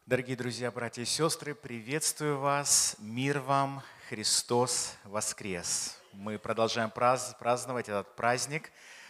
Дорогие друзья, братья и сестры, приветствую вас, мир вам, Христос воскрес! Мы продолжаем праздновать этот праздник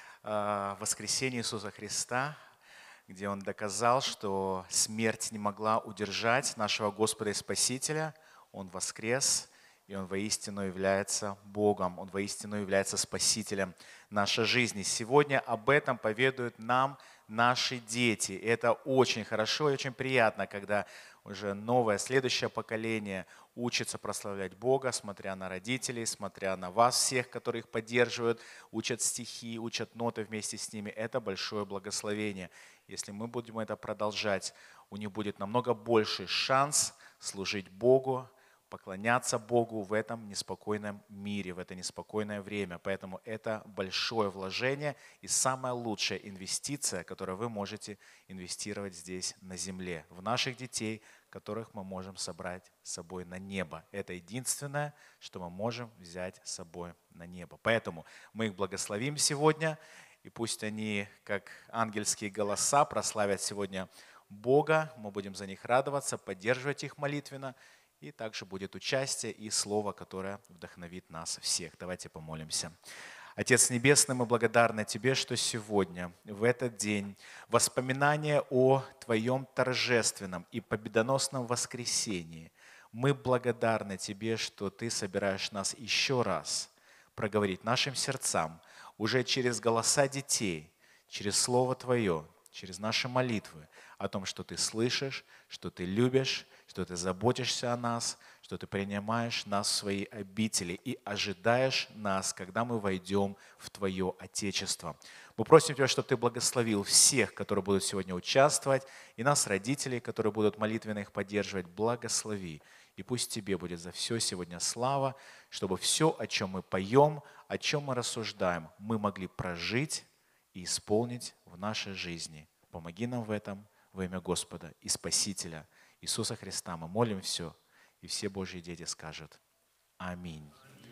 воскресения Иисуса Христа, где Он доказал, что смерть не могла удержать нашего Господа и Спасителя. Он воскрес, и Он воистину является Богом, Он воистину является Спасителем нашей жизни. Сегодня об этом поведают нам наши дети. И это очень хорошо и очень приятно, когда уже новое, следующее поколение учится прославлять Бога, смотря на родителей, смотря на вас всех, которые их поддерживают, учат стихи, учат ноты вместе с ними. Это большое благословение. Если мы будем это продолжать, у них будет намного больше шанс служить Богу, поклоняться Богу в этом неспокойном мире, в это неспокойное время. Поэтому это большое вложение и самая лучшая инвестиция, которую вы можете инвестировать здесь на земле, в наших детей, которых мы можем собрать с собой на небо. Это единственное, что мы можем взять с собой на небо. Поэтому мы их благословим сегодня, и пусть они, как ангельские голоса, прославят сегодня Бога. Мы будем за них радоваться, поддерживать их молитвенно. И также будет участие и слово, которое вдохновит нас всех. Давайте помолимся. Отец Небесный, мы благодарны Тебе, что сегодня, в этот день, воспоминания о Твоем торжественном и победоносном воскресении, мы благодарны Тебе, что Ты собираешь нас еще раз проговорить нашим сердцам, уже через голоса детей, через Слово Твое, через наши молитвы, о том, что Ты слышишь, что Ты любишь, что Ты заботишься о нас, что Ты принимаешь нас в свои обители и ожидаешь нас, когда мы войдем в Твое Отечество. Мы просим Тебя, чтобы Ты благословил всех, которые будут сегодня участвовать, и нас, родителей, которые будут молитвенно их поддерживать, благослови. И пусть Тебе будет за все сегодня слава, чтобы все, о чем мы поем, о чем мы рассуждаем, мы могли прожить и исполнить в нашей жизни. Помоги нам в этом во имя Господа и Спасителя Иисуса Христа. Мы молим все, и все Божьи дети скажут аминь.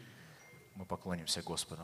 Мы поклонимся Господу.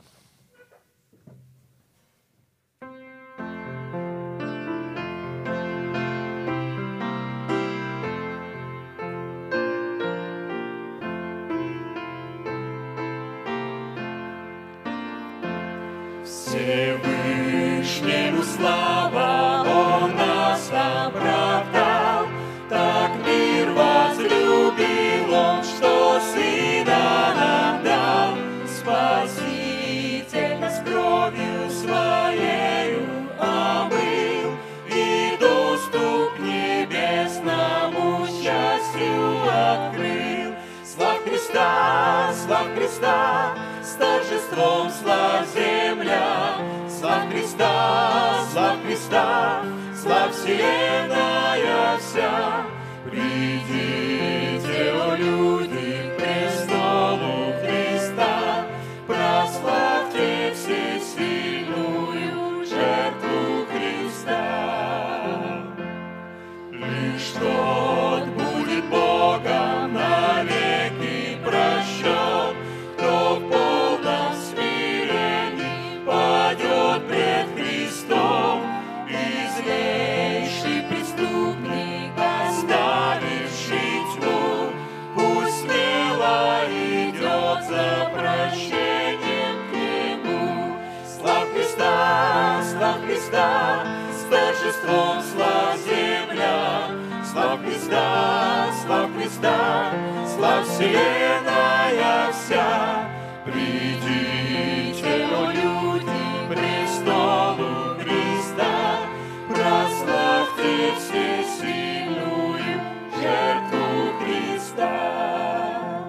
Всевышнему слава, Он нас оправдал, так мир возлюбил Он, что Сына нам дал. Спаситель нас кровью Своею омыл и доступ к небесному счастью открыл. Слав Христа, с торжеством слав земля, слав Христа, слав вселенная вся. Придите, о люди, к престолу Христа, прославьте всесильную жертву Христа. Лишь тот будет Богом навеки прощен, кто в полном смирении падет пред Христом, и злейший преступник, оставивший тьму, пусть смело идет за прощением к Нему. Слав Христа, с торжеством слав земля, слав Христа, слав вселенная вся. Придите, о люди, к престолу Христа, прославьте всесильную жертву Христа.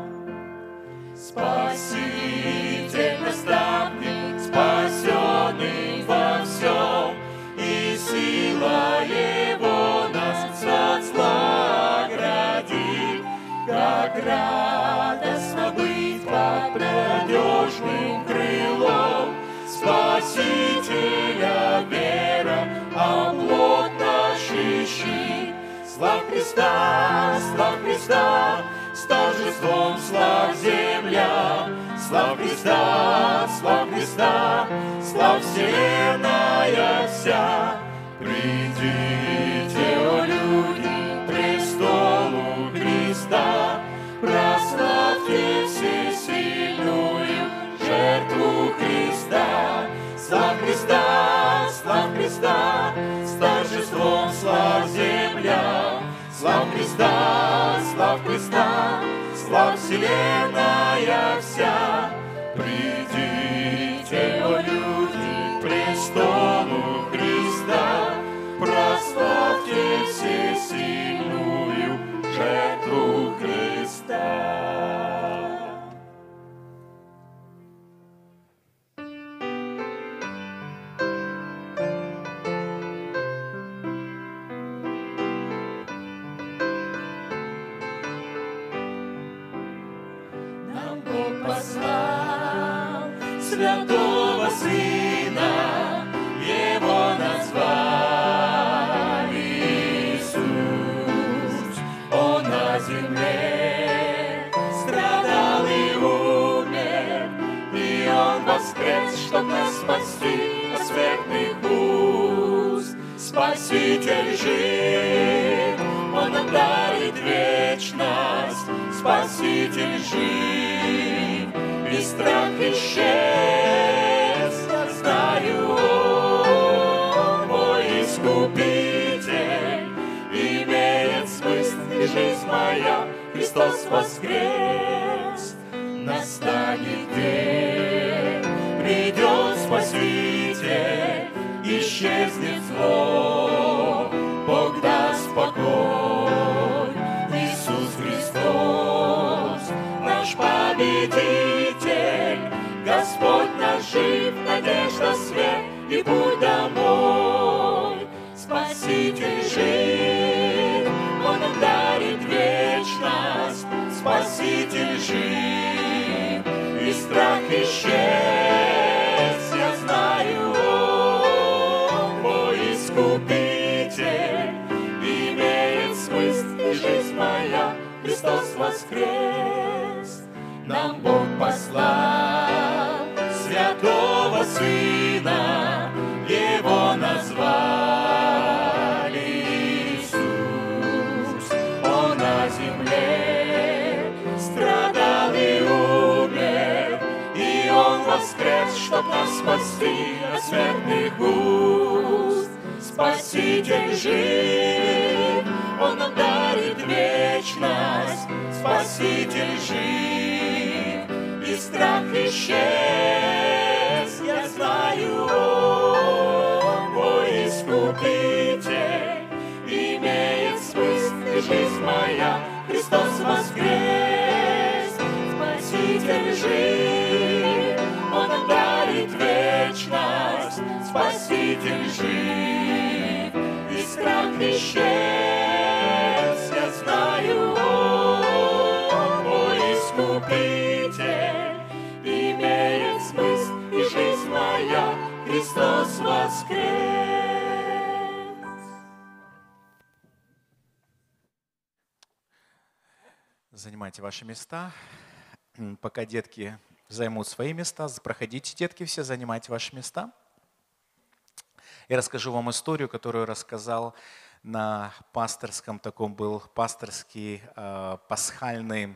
Спаситель, наставник, спасенный во всем, и сила Его нас от зла оградит. Как радостно быть под надежным крылом Спасителя, вера, оплот наш ищи. Слав Христа, с торжеством слав земля, слав Христа, слав вселенная вся. Придите, о люди, к престолу торжеством слав земля. Слав Христа, слав Христа, слав вселенная вся. Придите, о люди, к престолу Христа, прославьте все сильную жертву Христа. Послал Святого Сына, Его назвали Иисус. Он на земле страдал и умер, и Он воскрес, чтоб нас спасти от смертных уст. Спаситель жив, Он нам дарит вечность. Спаситель жив, и страх исчез. Я знаю, Он мой Искупитель. Имеет смысл и жизнь моя, Христос воскрес. Настанет день, придет Спаситель, исчезнет зло, Бог даст покой. Иисус Христос, наш победитель, Господь наш жив, надежда, свет и путь домой. Спаситель жив, Он нам дарит вечность. Спаситель жив, и страх исчез. Я знаю, Он мой Искупитель. Имеет смысл и жизнь моя, Христос воскрес. Нам Бог послал Святого Сына, Его назвали Иисус. Он на земле страдал и умер, и Он воскрес, чтоб нас спасти от смертных уст. Спаситель жив, Он нам дарит вечность. Спаситель жив, и страх исчез. Я знаю, Он мой Искупитель. Имеет смысл и жизнь моя, Христос воскрес. Спаситель жив, Он нам дарит вечность. Спаситель жив, и страх исчез. Я знаю, Он мой Искупитель. Имеет смысл и жизнь моя, Христос воскрес. Занимайте ваши места. Пока детки займут свои места, проходите, детки, все, занимайте ваши места. Я расскажу вам историю, которую рассказал на пасторском, таком был пасторский пасхальная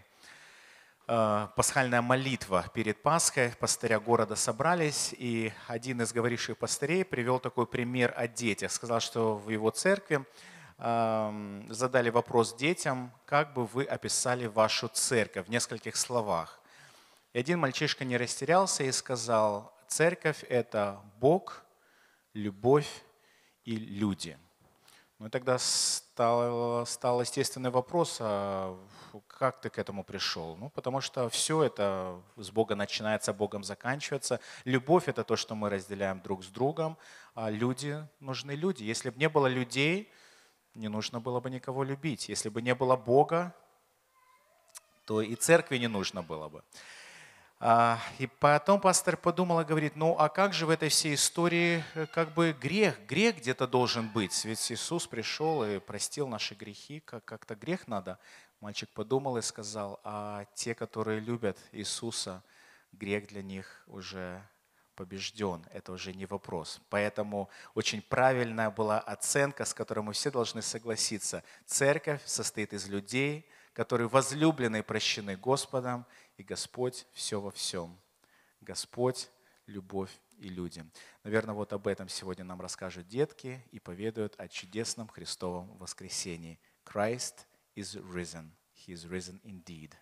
молитва перед Пасхой. Пастыря города собрались, и один из говоривших пастырей привел такой пример о детях. Сказал, что в его церкви задали вопрос детям, как бы вы описали вашу церковь в нескольких словах. И один мальчишка не растерялся и сказал: церковь – это Бог, любовь и люди. Ну и тогда стал естественный вопрос: а как ты к этому пришел? Ну, потому что все это с Бога начинается, Богом заканчивается. Любовь – это то, что мы разделяем друг с другом, а люди нужны люди. Если бы не было людей, не нужно было бы никого любить. Если бы не было Бога, то и церкви не нужно было бы. И потом пастор подумал и говорит: ну а как же в этой всей истории как бы грех где-то должен быть? Ведь Иисус пришел и простил наши грехи, как-то грех надо. Мальчик подумал и сказал: а те, которые любят Иисуса, грех для них уже побежден, это уже не вопрос. Поэтому очень правильная была оценка, с которой мы все должны согласиться. Церковь состоит из людей, которые возлюблены и прощены Господом, и Господь все во всем. Господь, любовь и люди. Наверное, вот об этом сегодня нам расскажут детки и поведают о чудесном Христовом воскресении. Christ is risen. He is risen indeed.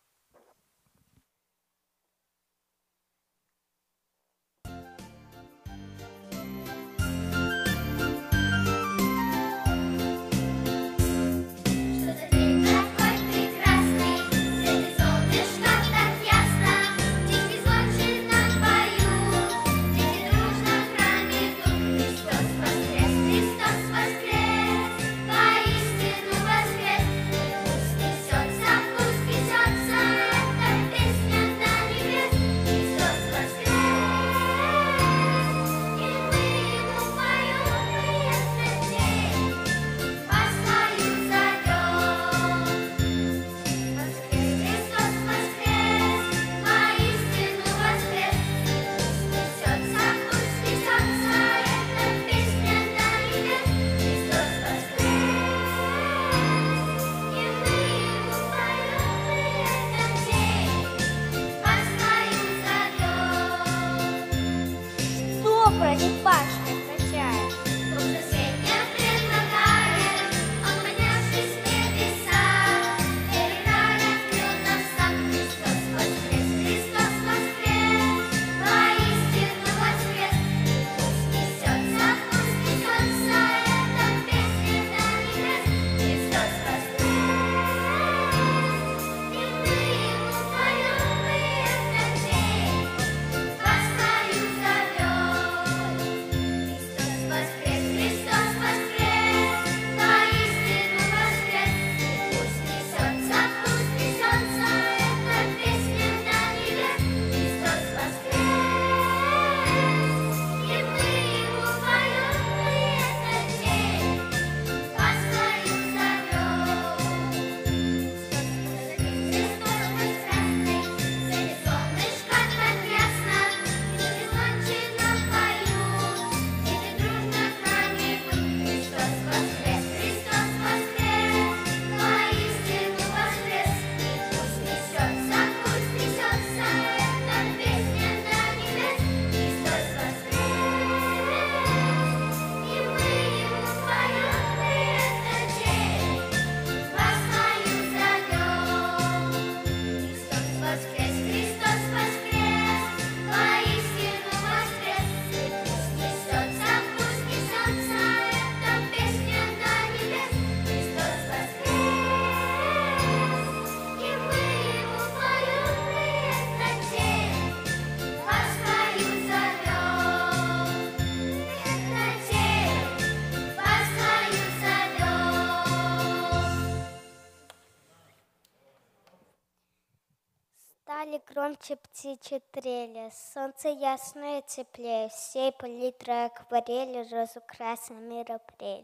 Громче птичьи трели, солнце ясное теплее, всей палитрой акварели разукрасил мир апрель.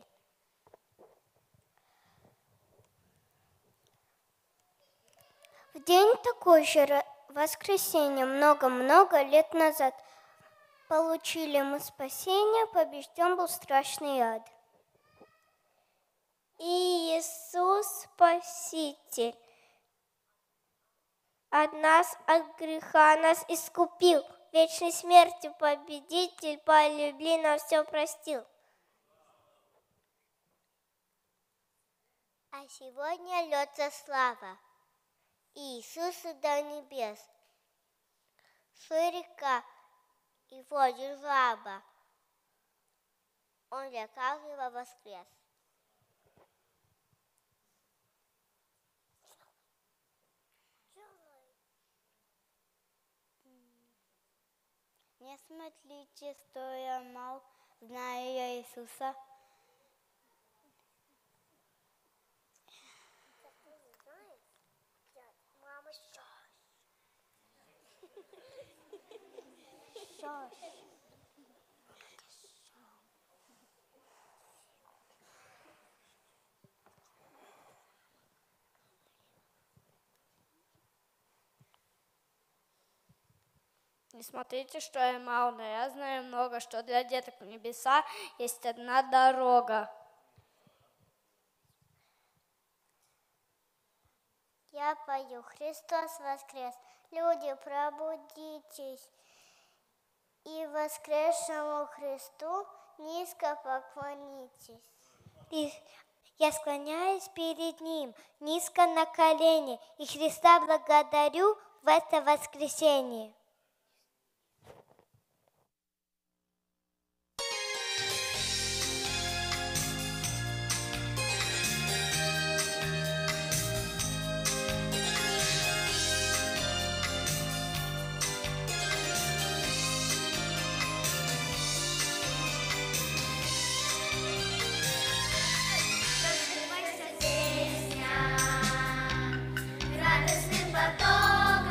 В день такой же воскресенье, много-много лет назад, получили мы спасение, побежден был страшный ад. И Иисус Спаситель от нас, от греха нас искупил, вечной смертью победитель, по любви нам все простил. А сегодня льется слава Иисусу до небес. Шла река, и воде жаба, Он лекал его воскрес. Не смотрите, что я мал, знаю я Иисуса. Мама, Не смотрите, что я мал, но я знаю много, что для деток в небеса есть одна дорога. Я пою, Христос воскрес, люди, пробудитесь, и воскресшему Христу низко поклонитесь. Я склоняюсь перед Ним, низко на колени, и Христа благодарю в это воскресенье. Радостным потоком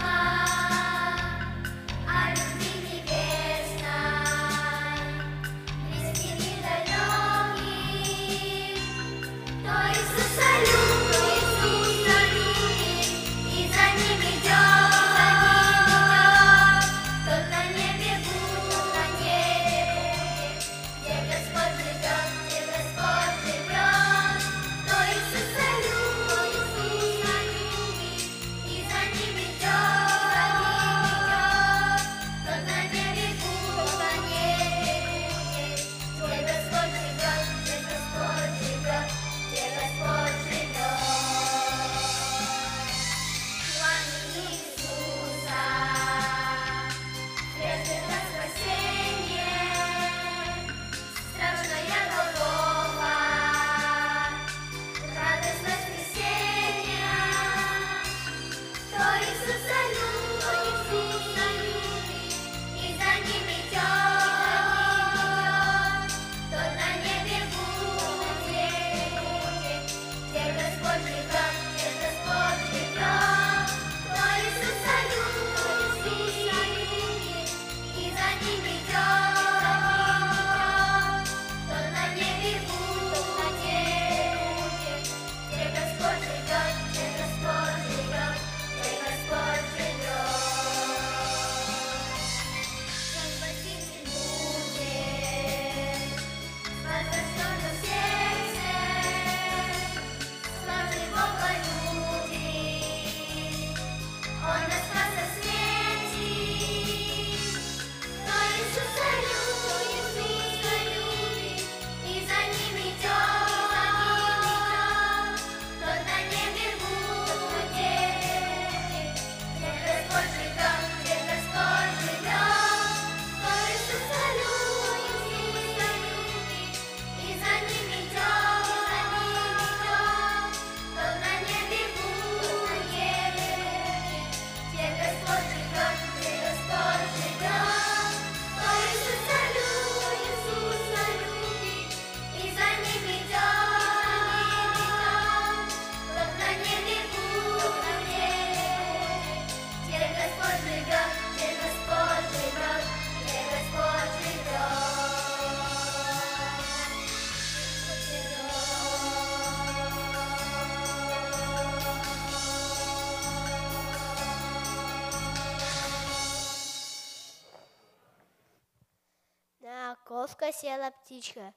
окошко села птичка.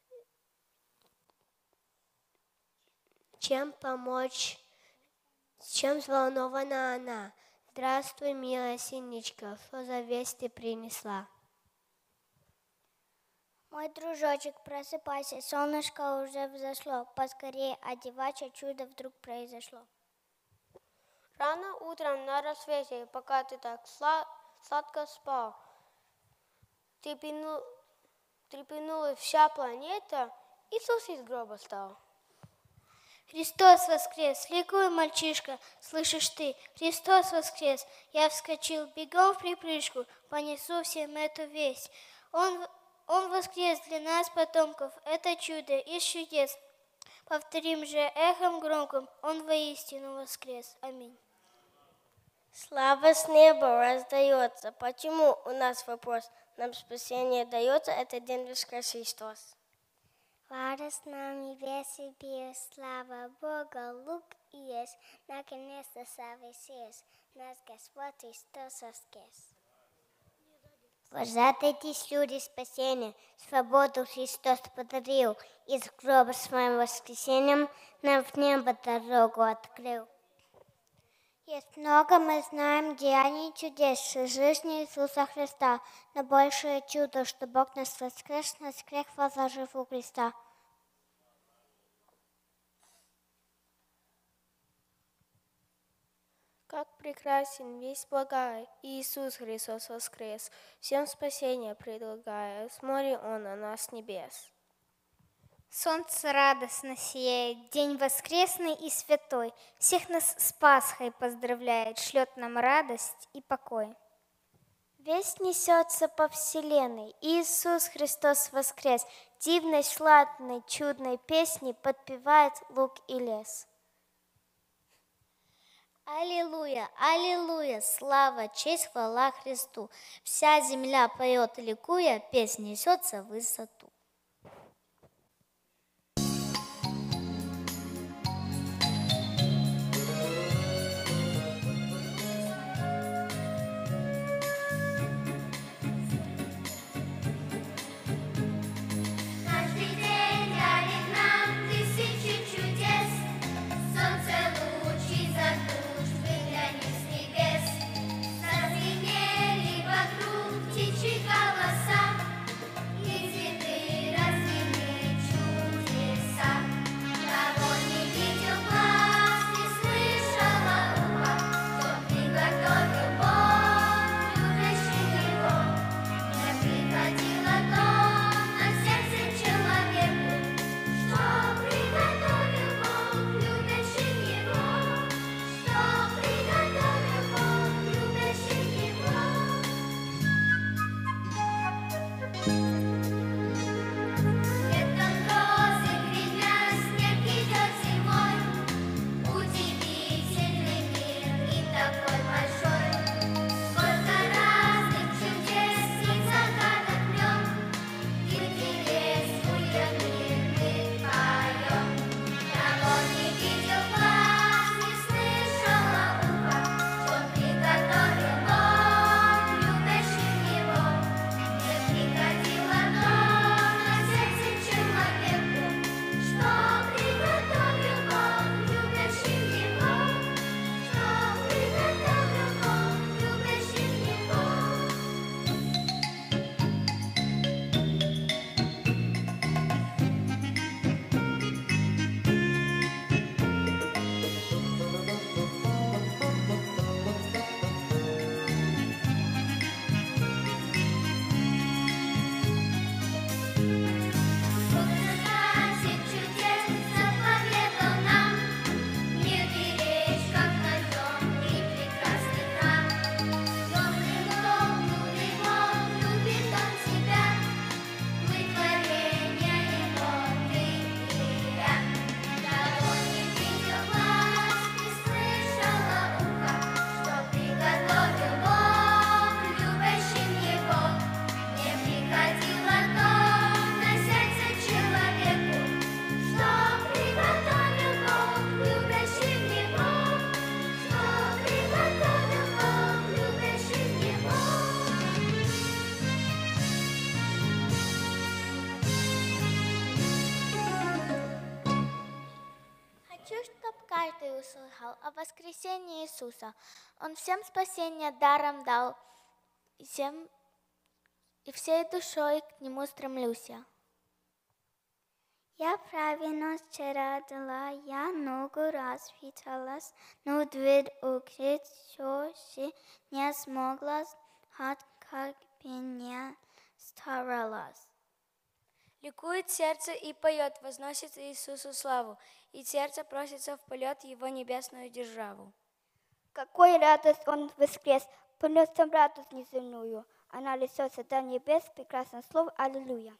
Чем помочь? Чем взволнована она? Здравствуй, милая синичка, что за весть ты принесла? Мой дружочек, просыпайся, солнышко уже взошло, поскорее одевайся, чудо вдруг произошло. Рано утром на рассвете, пока ты так сладко спал, трепенулась вся планета, Иисус из гроба встал. Христос воскрес, ликуй, мальчишка, слышишь ты, Христос воскрес. Я вскочил, бегом в припрыжку, понесу всем эту весть. Он воскрес для нас, потомков, это чудо из чудес. Повторим же эхом громким, Он воистину воскрес. Аминь. Слава с неба раздается. Почему у нас вопрос? Нам спасение дается, это день воскрес Христос. Радость нам и веселее, слава Бога, лук и есть, наконец-то совершилось, наш Господь Христос воскрес. Возрадуйтесь, люди, спасения, свободу Христос подарил, из гроба своим воскресением нам в небо дорогу открыл. Есть много, мы знаем, деяний чудес в жизни Иисуса Христа, но большее чудо, что Бог нас воскрес, нас грех возложив у креста. Как прекрасен весь благой Иисус Христос воскрес, всем спасение предлагая, смотри Он на нас с небес. Солнце радостно сияет, день воскресный и святой, всех нас с Пасхой поздравляет, шлет нам радость и покой. Весть несется по вселенной, Иисус Христос воскрес, дивной, сладной, чудной песни подпевает луг и лес. Аллилуйя, аллилуйя, слава, честь, хвала Христу. Вся земля поет, ликуя, песнь несется в высоту. Каждый услыхал о воскресении Иисуса. Он всем спасение даром дал, и всей душой к Нему стремлюсь я. Я праведность вчера дала, я много раз питалась, но дверь укрыть все не смогла, как бы не старалась. Ликует сердце и поет, возносит Иисусу славу, и сердце просится в полет Его небесную державу. Какой радость Он воскрес, принес нам радость неземную, она несется до небес, прекрасное слово, аллилуйя.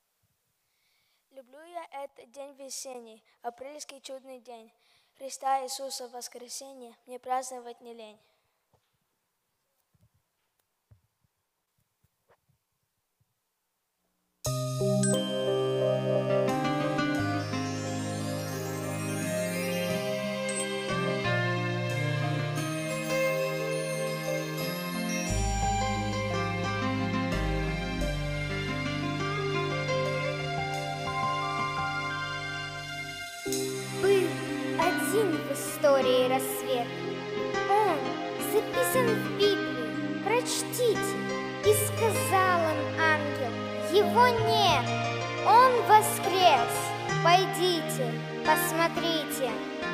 Люблю я этот день весенний, апрельский чудный день, Христа Иисуса воскресенье, мне праздновать не лень. Был один в истории рассвет. Он записан в Библии, прочтите. И сказал им ангел: его нет, он воскрес. Пойдите, посмотрите.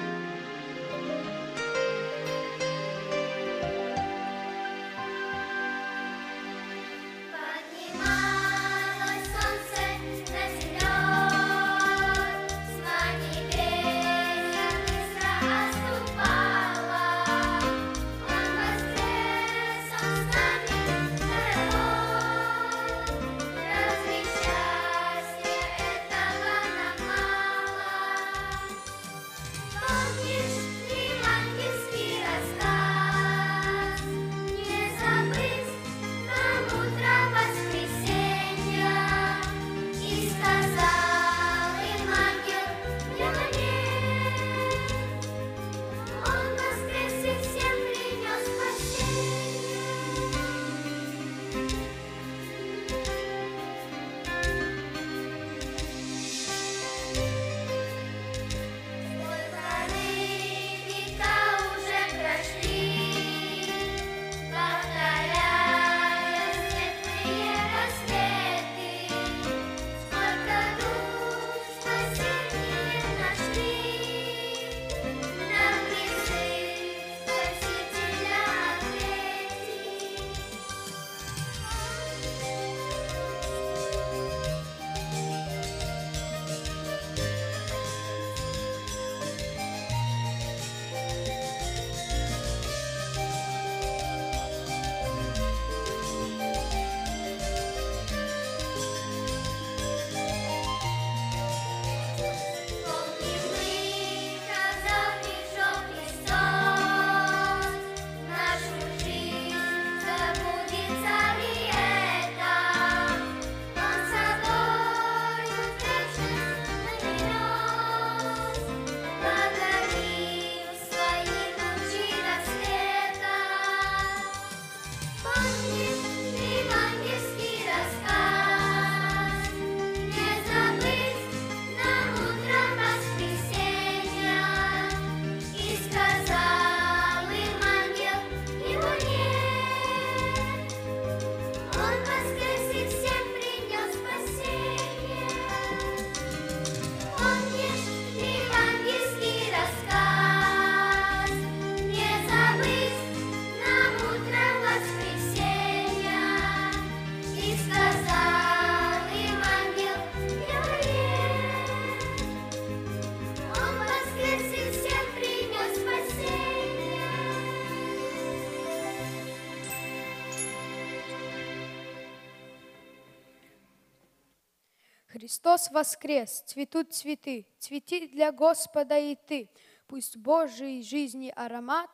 Христос воскрес, цветут цветы, цвети для Господа и ты. Пусть Божий жизни аромат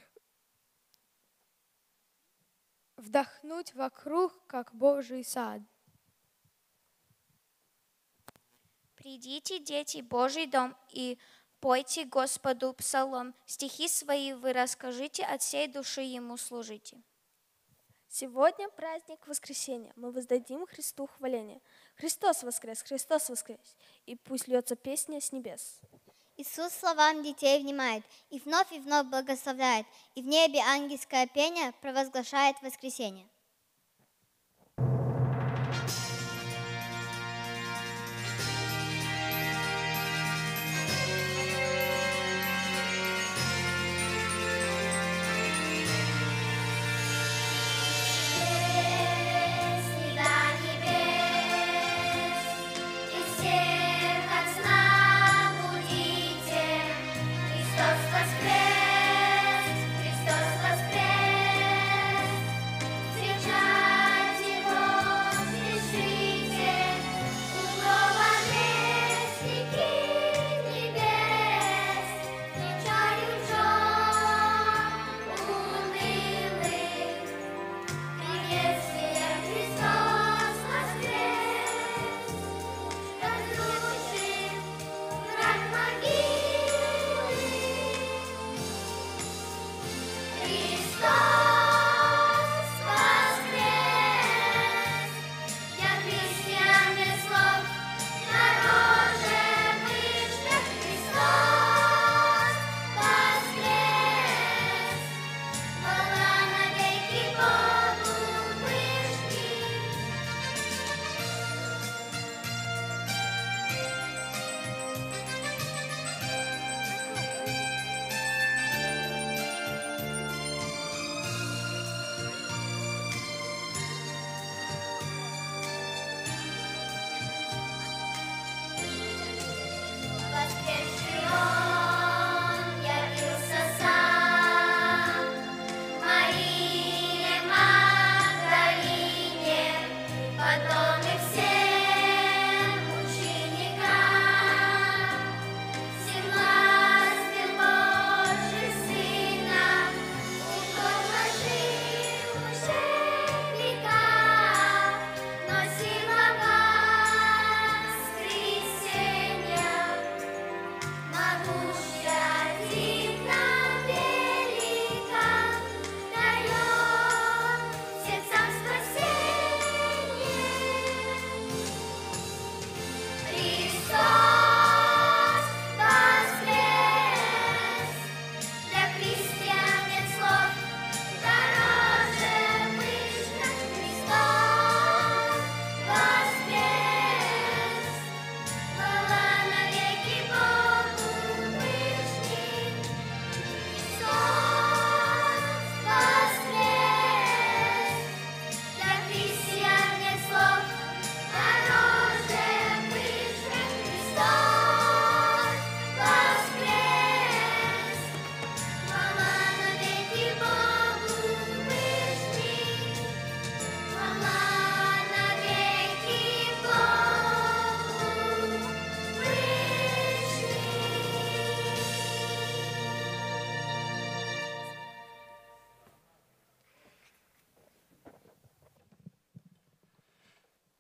вдохнуть вокруг, как Божий сад. Придите, дети, Божий дом, и пойте Господу псалом. Стихи свои вы расскажите, от всей души Ему служите. Сегодня праздник воскресения. Мы воздадим Христу хваление. Христос воскрес, Христос воскрес. И пусть льется песня с небес. Иисус словам детей внимает, и вновь благословляет, и в небе ангельское пение провозглашает воскресение. Христос воскрес!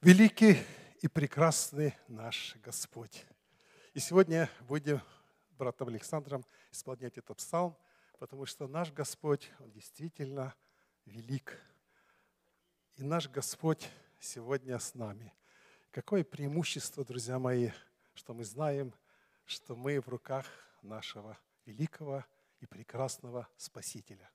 Великий и прекрасный наш Господь. И сегодня будем братом Александром исполнять этот псалм, потому что наш Господь, Он действительно велик. И наш Господь сегодня с нами. Какое преимущество, друзья мои, что мы знаем, что мы в руках нашего великого и прекрасного Спасителя.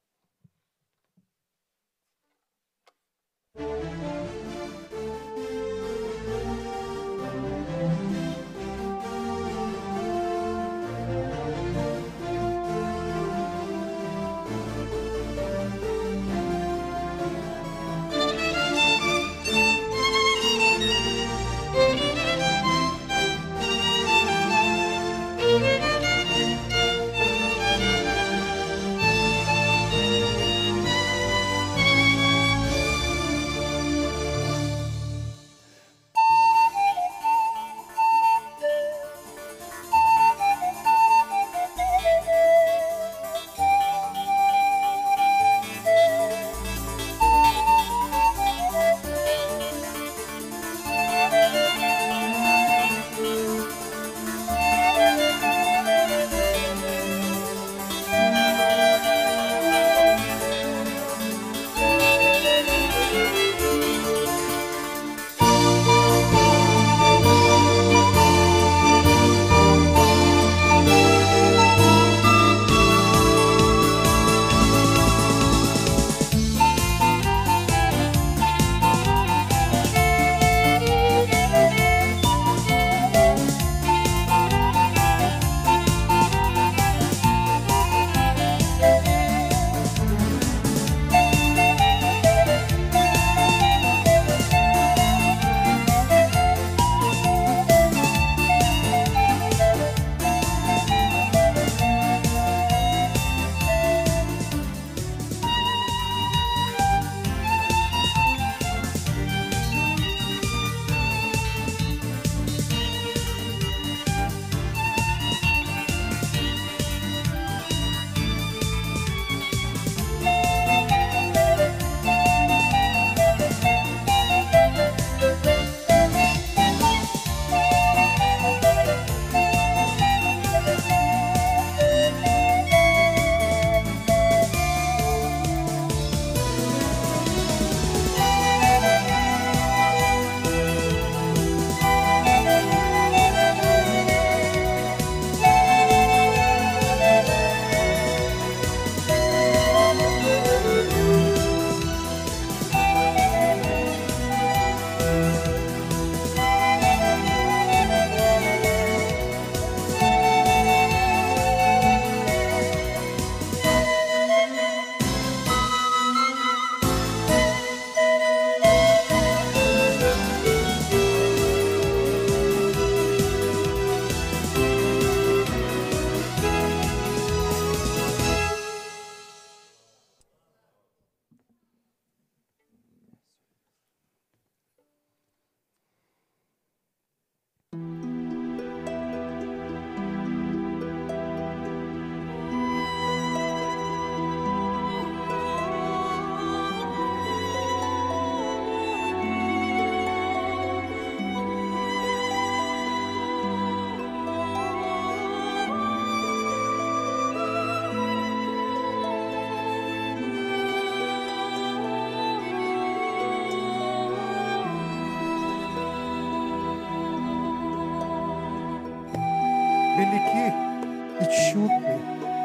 Велики и чудны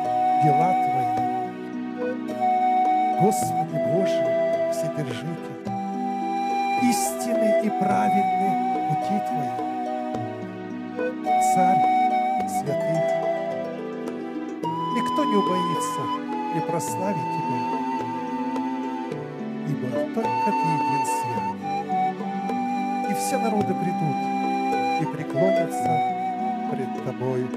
дела Твои, Господи Боже, Вседержитель, истинны и праведны пути Твои, Царь святых. Никто не убоится не прославить Тебя, ибо только Ты един свят. И все народы придут и преклонятся пред Тобою.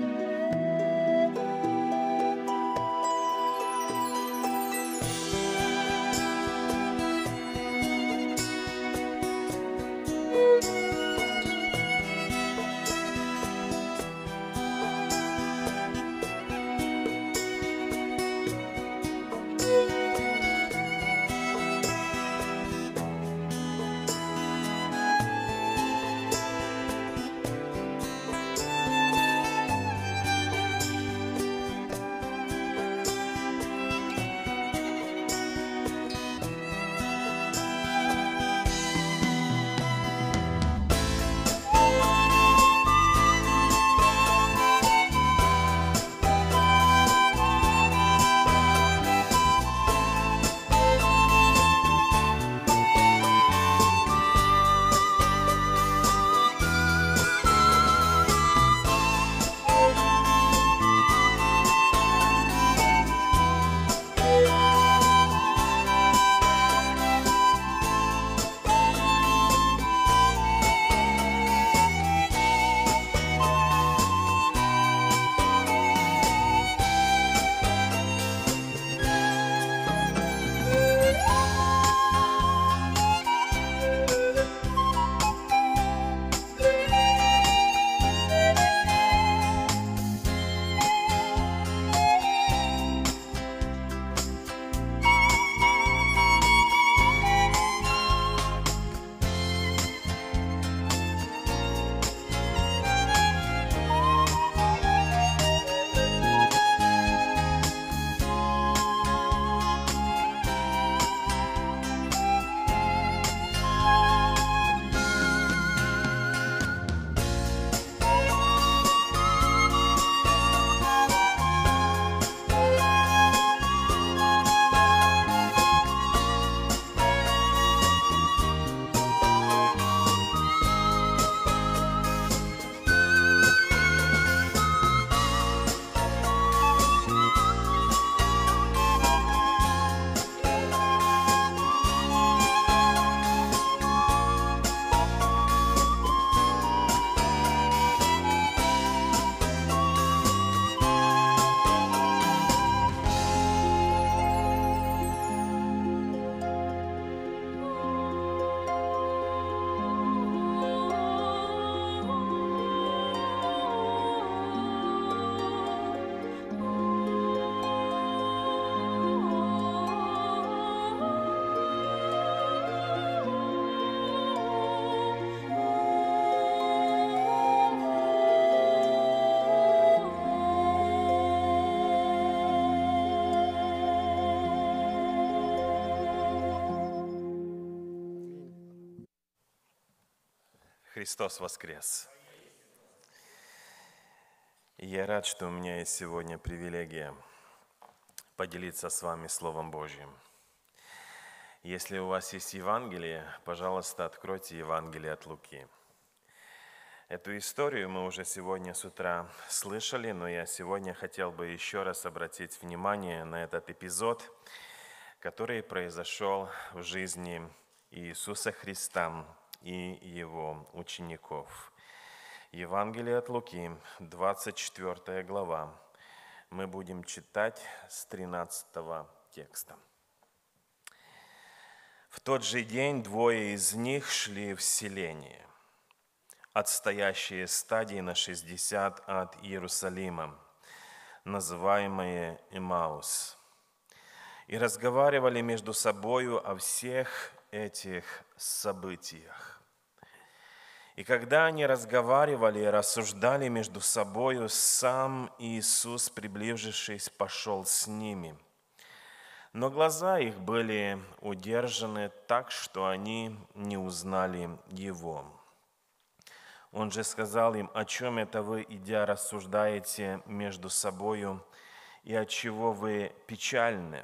Христос воскрес! Я рад, что у меня есть сегодня привилегия поделиться с вами Словом Божьим. Если у вас есть Евангелие, пожалуйста, откройте Евангелие от Луки. Эту историю мы уже сегодня с утра слышали, но я сегодня хотел бы еще раз обратить внимание на этот эпизод, который произошел в жизни Иисуса Христа и Его учеников. Евангелие от Луки, 24 глава. Мы будем читать с 13 текста. В тот же день двое из них шли в селение, отстоящие стадии на 60 от Иерусалима, называемое Эмаус, и разговаривали между собою о всех этих событиях. И когда они разговаривали и рассуждали между собою, сам Иисус, приближившись, пошел с ними. Но глаза их были удержаны так, что они не узнали Его. Он же сказал им: «О чем это вы, идя, рассуждаете между собою, и отчего вы печальны?»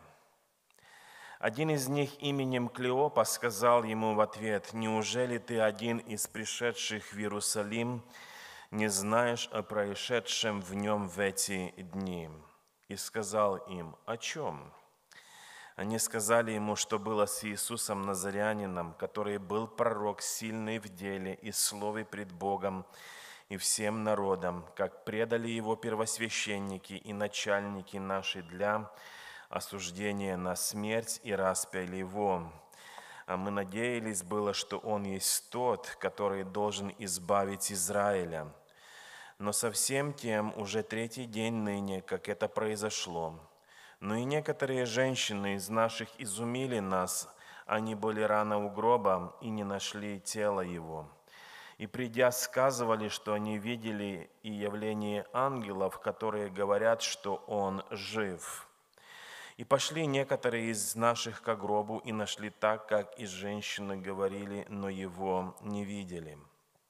Один из них именем Клеопа сказал ему в ответ: «Неужели ты один из пришедших в Иерусалим не знаешь о происшедшем в нем в эти дни?» И сказал им: «О чем?» Они сказали ему, что было с Иисусом Назарянином, который был пророк, сильный в деле и слове пред Богом и всем народом, как предали его первосвященники и начальники наши для осуждения на смерть и распяли его. А мы надеялись было, что он есть тот, который должен избавить Израиля. Но совсем тем уже третий день ныне, как это произошло. Но и некоторые женщины из наших изумили нас, они были рано у гроба и не нашли тела его. И придя, сказывали, что они видели и явление ангелов, которые говорят, что он жив. И пошли некоторые из наших ко гробу и нашли так, как и женщины говорили, но его не видели.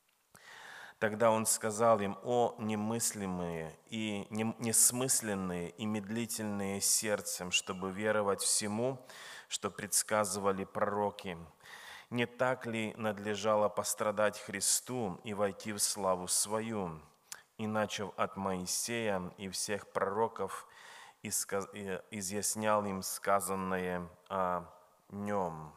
Тогда он сказал им: «О немыслимые и несмысленные и медлительные сердцем, чтобы веровать всему, что предсказывали пророки. Не так ли надлежало пострадать Христу и войти в славу свою?» И начав от Моисея и всех пророков, изъяснял им сказанное о нем.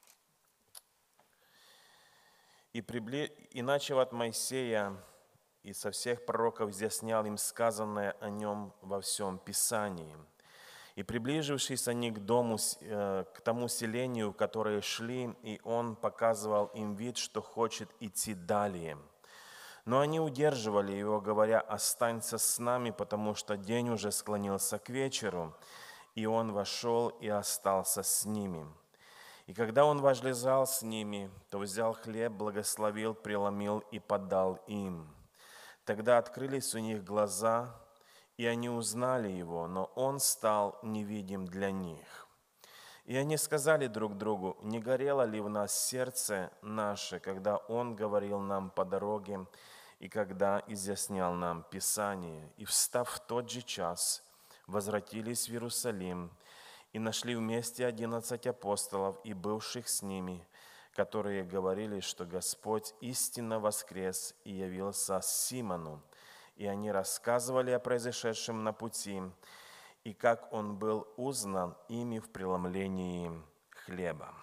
И начав от Моисея и со всех пророков, изъяснял им сказанное о нем во всем Писании. И приближившись они к дому, к тому селению, в которое шли, и он показывал им вид, что хочет идти далее. Но они удерживали его, говоря: «Останься с нами, потому что день уже склонился к вечеру». И он вошел и остался с ними. И когда он возлежал с ними, то взял хлеб, благословил, преломил и подал им. Тогда открылись у них глаза, и они узнали его, но он стал невидим для них. И они сказали друг другу: «Не горело ли в нас сердце наше, когда он говорил нам по дороге и когда изъяснял нам Писание?» И, встав в тот же час, возвратились в Иерусалим и нашли вместе 11 апостолов и бывших с ними, которые говорили, что Господь истинно воскрес и явился Симону. И они рассказывали о произошедшем на пути, и как он был узнан ими в преломлении хлеба.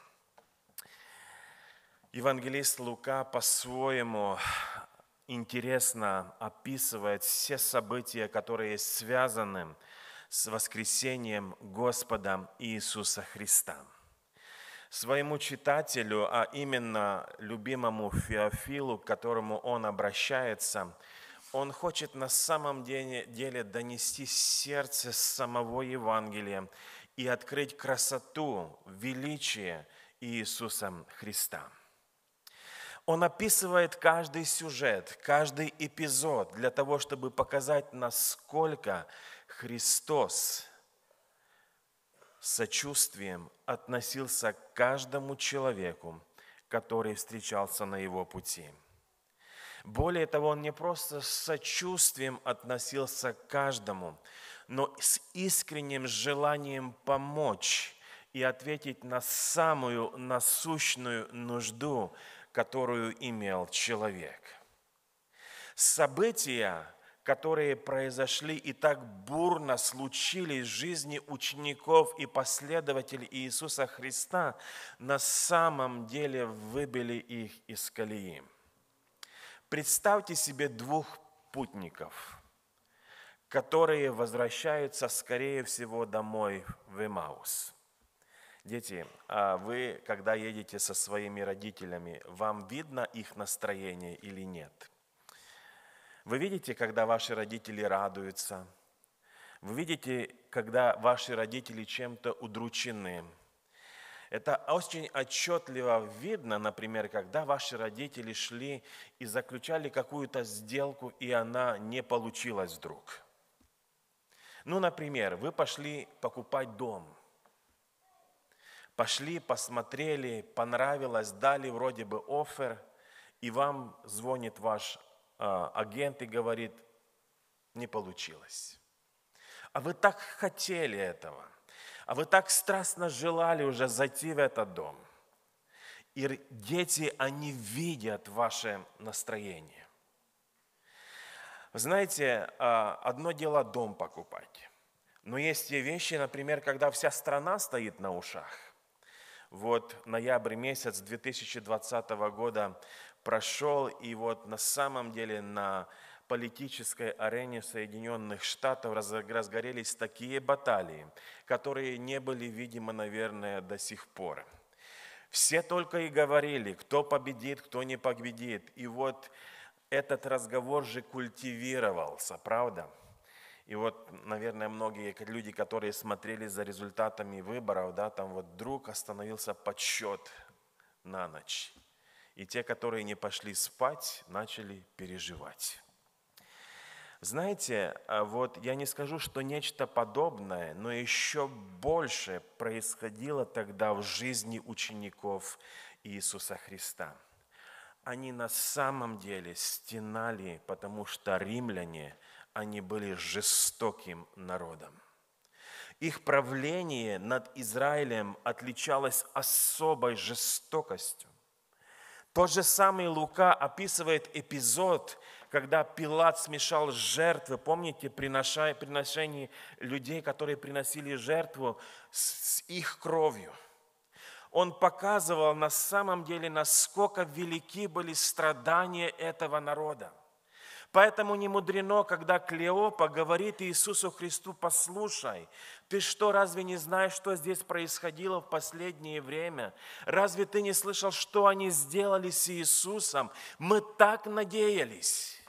Евангелист Лука по-своему интересно описывает все события, которые связаны с воскресением Господа Иисуса Христа. Своему читателю, а именно любимому Феофилу, к которому он обращается, он хочет на самом деле донести сердце самого Евангелия и открыть красоту, величие Иисуса Христа. Он описывает каждый сюжет, каждый эпизод для того, чтобы показать, насколько Христос с сочувствием относился к каждому человеку, который встречался на его пути. Более того, Он не просто с сочувствием относился к каждому, но с искренним желанием помочь и ответить на самую насущную нужду, которую имел человек. События, которые произошли и так бурно случились в жизни учеников и последователей Иисуса Христа, на самом деле выбили их из колеи. Представьте себе двух путников, которые возвращаются, скорее всего, домой в Эмаус. Дети, а вы, когда едете со своими родителями, вам видно их настроение или нет? Вы видите, когда ваши родители радуются? Вы видите, когда ваши родители чем-то удручены? Это очень отчетливо видно, например, когда ваши родители шли и заключали какую-то сделку, и она не получилась вдруг. Ну, например, вы пошли покупать дом. Пошли, посмотрели, понравилось, дали вроде бы оффер, и вам звонит ваш агент и говорит: не получилось. А вы так хотели этого, а вы так страстно желали уже зайти в этот дом. И дети, они видят ваше настроение. Вы знаете, одно дело дом покупать, но есть те вещи, например, когда вся страна стоит на ушах. Вот ноябрь месяц 2020 года прошел, и вот на самом деле на политической арене Соединенных Штатов разгорелись такие баталии, которые не были видимы, наверное, до сих пор. Все только и говорили, кто победит, кто не победит. И вот этот разговор же культивировался, правда? И вот, наверное, многие люди, которые смотрели за результатами выборов, да, там вот вдруг остановился подсчет на ночь. И те, которые не пошли спать, начали переживать. Знаете, вот я не скажу, что нечто подобное, но еще больше происходило тогда в жизни учеников Иисуса Христа. Они на самом деле стенали, потому что римляне, они были жестоким народом. Их правление над Израилем отличалось особой жестокостью. Тот же самый Лука описывает эпизод, когда Пилат смешал жертвы, помните, приношение людей, которые приносили жертву, с их кровью. Он показывал на самом деле, насколько велики были страдания этого народа. Поэтому не мудрено, когда Клеопа говорит Иисусу Христу: послушай, ты что, разве не знаешь, что здесь происходило в последнее время? Разве ты не слышал, что они сделали с Иисусом? Мы так надеялись.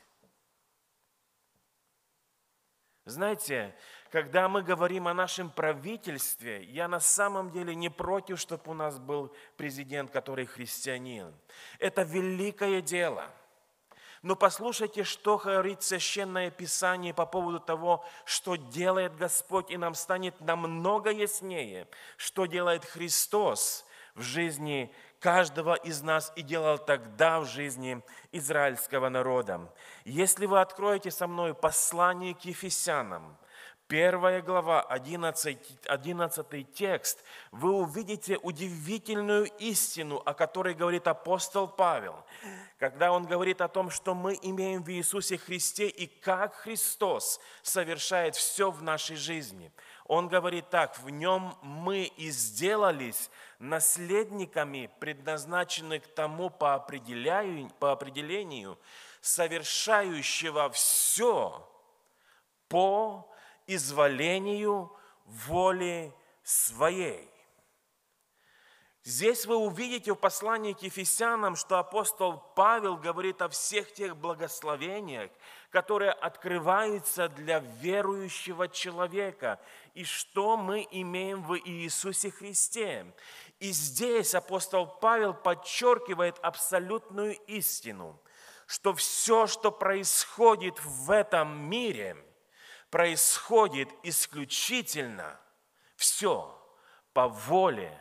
Знаете, когда мы говорим о нашем правительстве, я на самом деле не против, чтобы у нас был президент, который христианин. Это великое дело. Но послушайте, что говорит Священное Писание по поводу того, что делает Господь, и нам станет намного яснее, что делает Христос в жизни каждого из нас и делал тогда в жизни израильского народа. Если вы откроете со мной послание к Ефесянам, 1 глава, 11 текст, вы увидите удивительную истину, о которой говорит апостол Павел, когда он говорит о том, что мы имеем в Иисусе Христе и как Христос совершает все в нашей жизни. Он говорит так: в нем мы и сделались наследниками, предназначены к тому по определению, совершающего все по изволению воли своей. Здесь вы увидите в послании к Ефесянам, что апостол Павел говорит о всех тех благословениях, которые открываются для верующего человека, и что мы имеем в Иисусе Христе. И здесь апостол Павел подчеркивает абсолютную истину, что все, что происходит в этом мире, происходит исключительно все по воле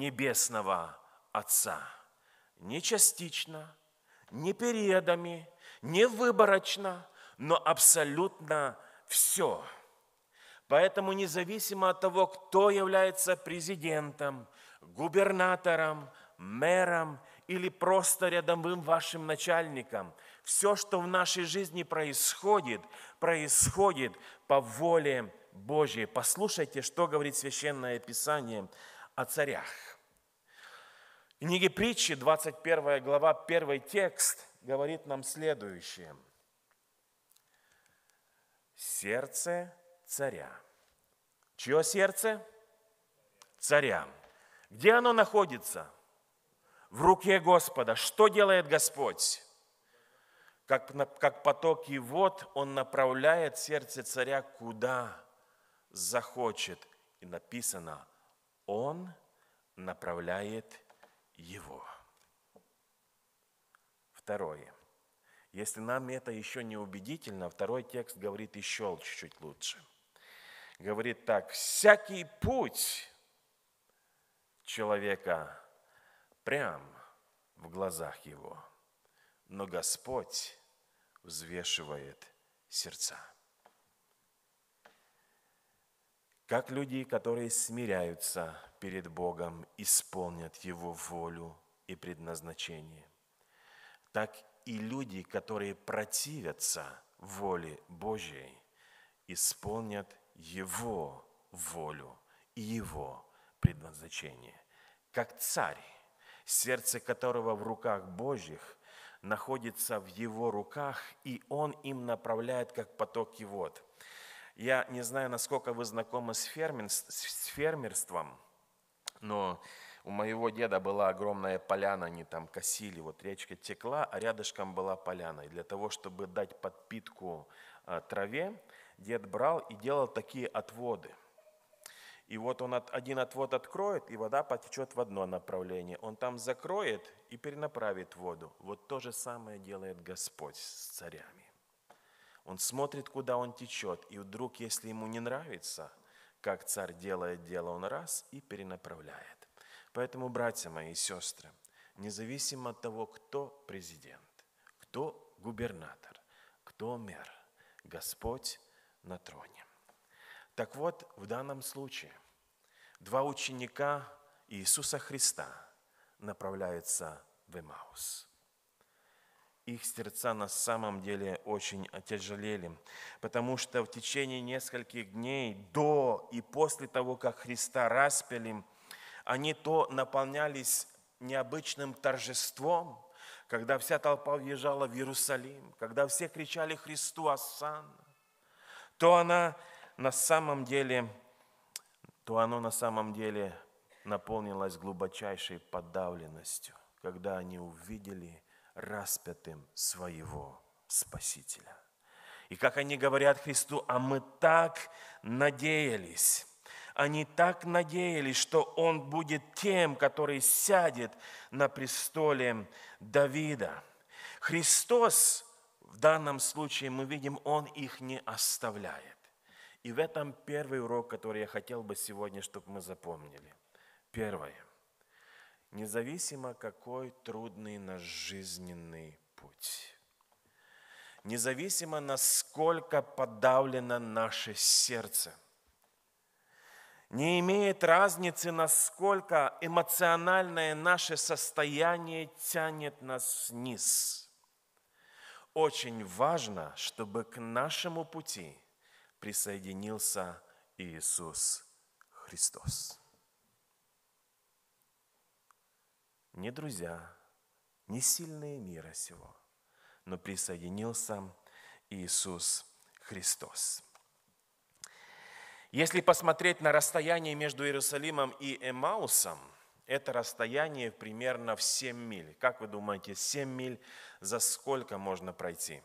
Небесного Отца. Не частично, не периодами, Не выборочно, но абсолютно все. Поэтому независимо от того, кто является президентом, губернатором, мэром или просто рядовым вашим начальником, все, что в нашей жизни происходит, происходит по воле Божьей. Послушайте, что говорит Священное Писание о царях. В книге Притчи, 21 глава, 1 текст говорит нам следующее. Сердце царя. Чье сердце? Царя. Где оно находится? В руке Господа. Что делает Господь? Как потоки вод, Он направляет сердце царя куда захочет. И написано, Он направляет его. Второе. Если нам это еще не убедительно, второй текст говорит еще чуть-чуть лучше. Говорит так: всякий путь человека прям в глазах его, но Господь взвешивает сердца. Как люди, которые смиряются перед Богом, исполнят Его волю и предназначение, так и люди, которые противятся воле Божьей, исполнят Его волю и Его предназначение. Как царь, сердце которого в руках Божьих, находится в Его руках, и Он им направляет, как потоки вод. Я не знаю, насколько вы знакомы с фермерством, но у моего деда была огромная поляна, они там косили, вот речка текла, а рядышком была поляна. И для того, чтобы дать подпитку траве, дед брал и делал такие отводы. И вот он один отвод откроет, и вода потечет в одно направление. Он там закроет и перенаправит воду. Вот то же самое делает Господь с царями. Он смотрит, куда он течет, и вдруг, если ему не нравится, как царь делает дело, он раз и перенаправляет. Поэтому, братья мои и сестры, независимо от того, кто президент, кто губернатор, кто мэр, Господь на троне. Так вот, в данном случае два ученика Иисуса Христа направляются в Эмаус. Их сердца на самом деле очень отяжелели, потому что в течение нескольких дней до и после того, как Христа распяли, они то наполнялись необычным торжеством, когда вся толпа въезжала в Иерусалим, когда все кричали Христу Осанна, то оно на самом деле наполнилось глубочайшей подавленностью, когда они увидели распятым своего Спасителя. И как они говорят Христу: а мы так надеялись. Они так надеялись, что Он будет тем, который сядет на престоле Давида. Христос в данном случае, мы видим, Он их не оставляет. И в этом первый урок, который я хотел бы сегодня, чтобы мы запомнили. Первое. Независимо, какой трудный наш жизненный путь, независимо, насколько подавлено наше сердце, не имеет разницы, насколько эмоциональное наше состояние тянет нас вниз. Очень важно, чтобы к нашему пути присоединился Иисус Христос. Не друзья, не сильные мира сего, но присоединился Иисус Христос. Если посмотреть на расстояние между Иерусалимом и Эмаусом, это расстояние примерно в 7 миль. Как вы думаете, 7 миль за сколько можно пройти?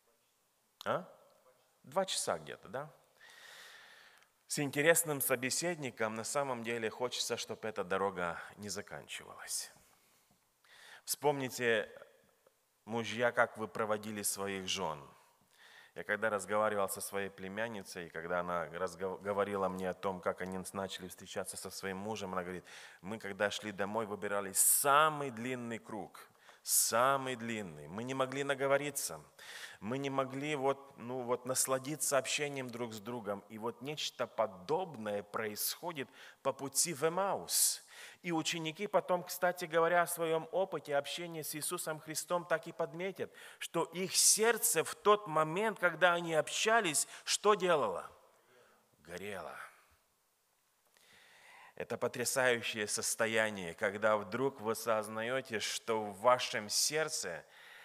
2 часа где-то, да? С интересным собеседником на самом деле хочется, чтобы эта дорога не заканчивалась. Вспомните, мужья, как вы проводили своих жен. Я когда разговаривал со своей племянницей, когда она говорила мне о том, как они начали встречаться со своим мужем, она говорит: мы когда шли домой, выбирали самый длинный круг, самый длинный. Мы не могли наговориться, мы не могли насладиться общением друг с другом. И вот нечто подобное происходит по пути в Эмаус. И ученики потом, кстати говоря, о своем опыте общения с Иисусом Христом так и подметят, что их сердце в тот момент, когда они общались, что делало? Горело. Это потрясающее состояние, когда вдруг вы осознаете, что в вашем сердце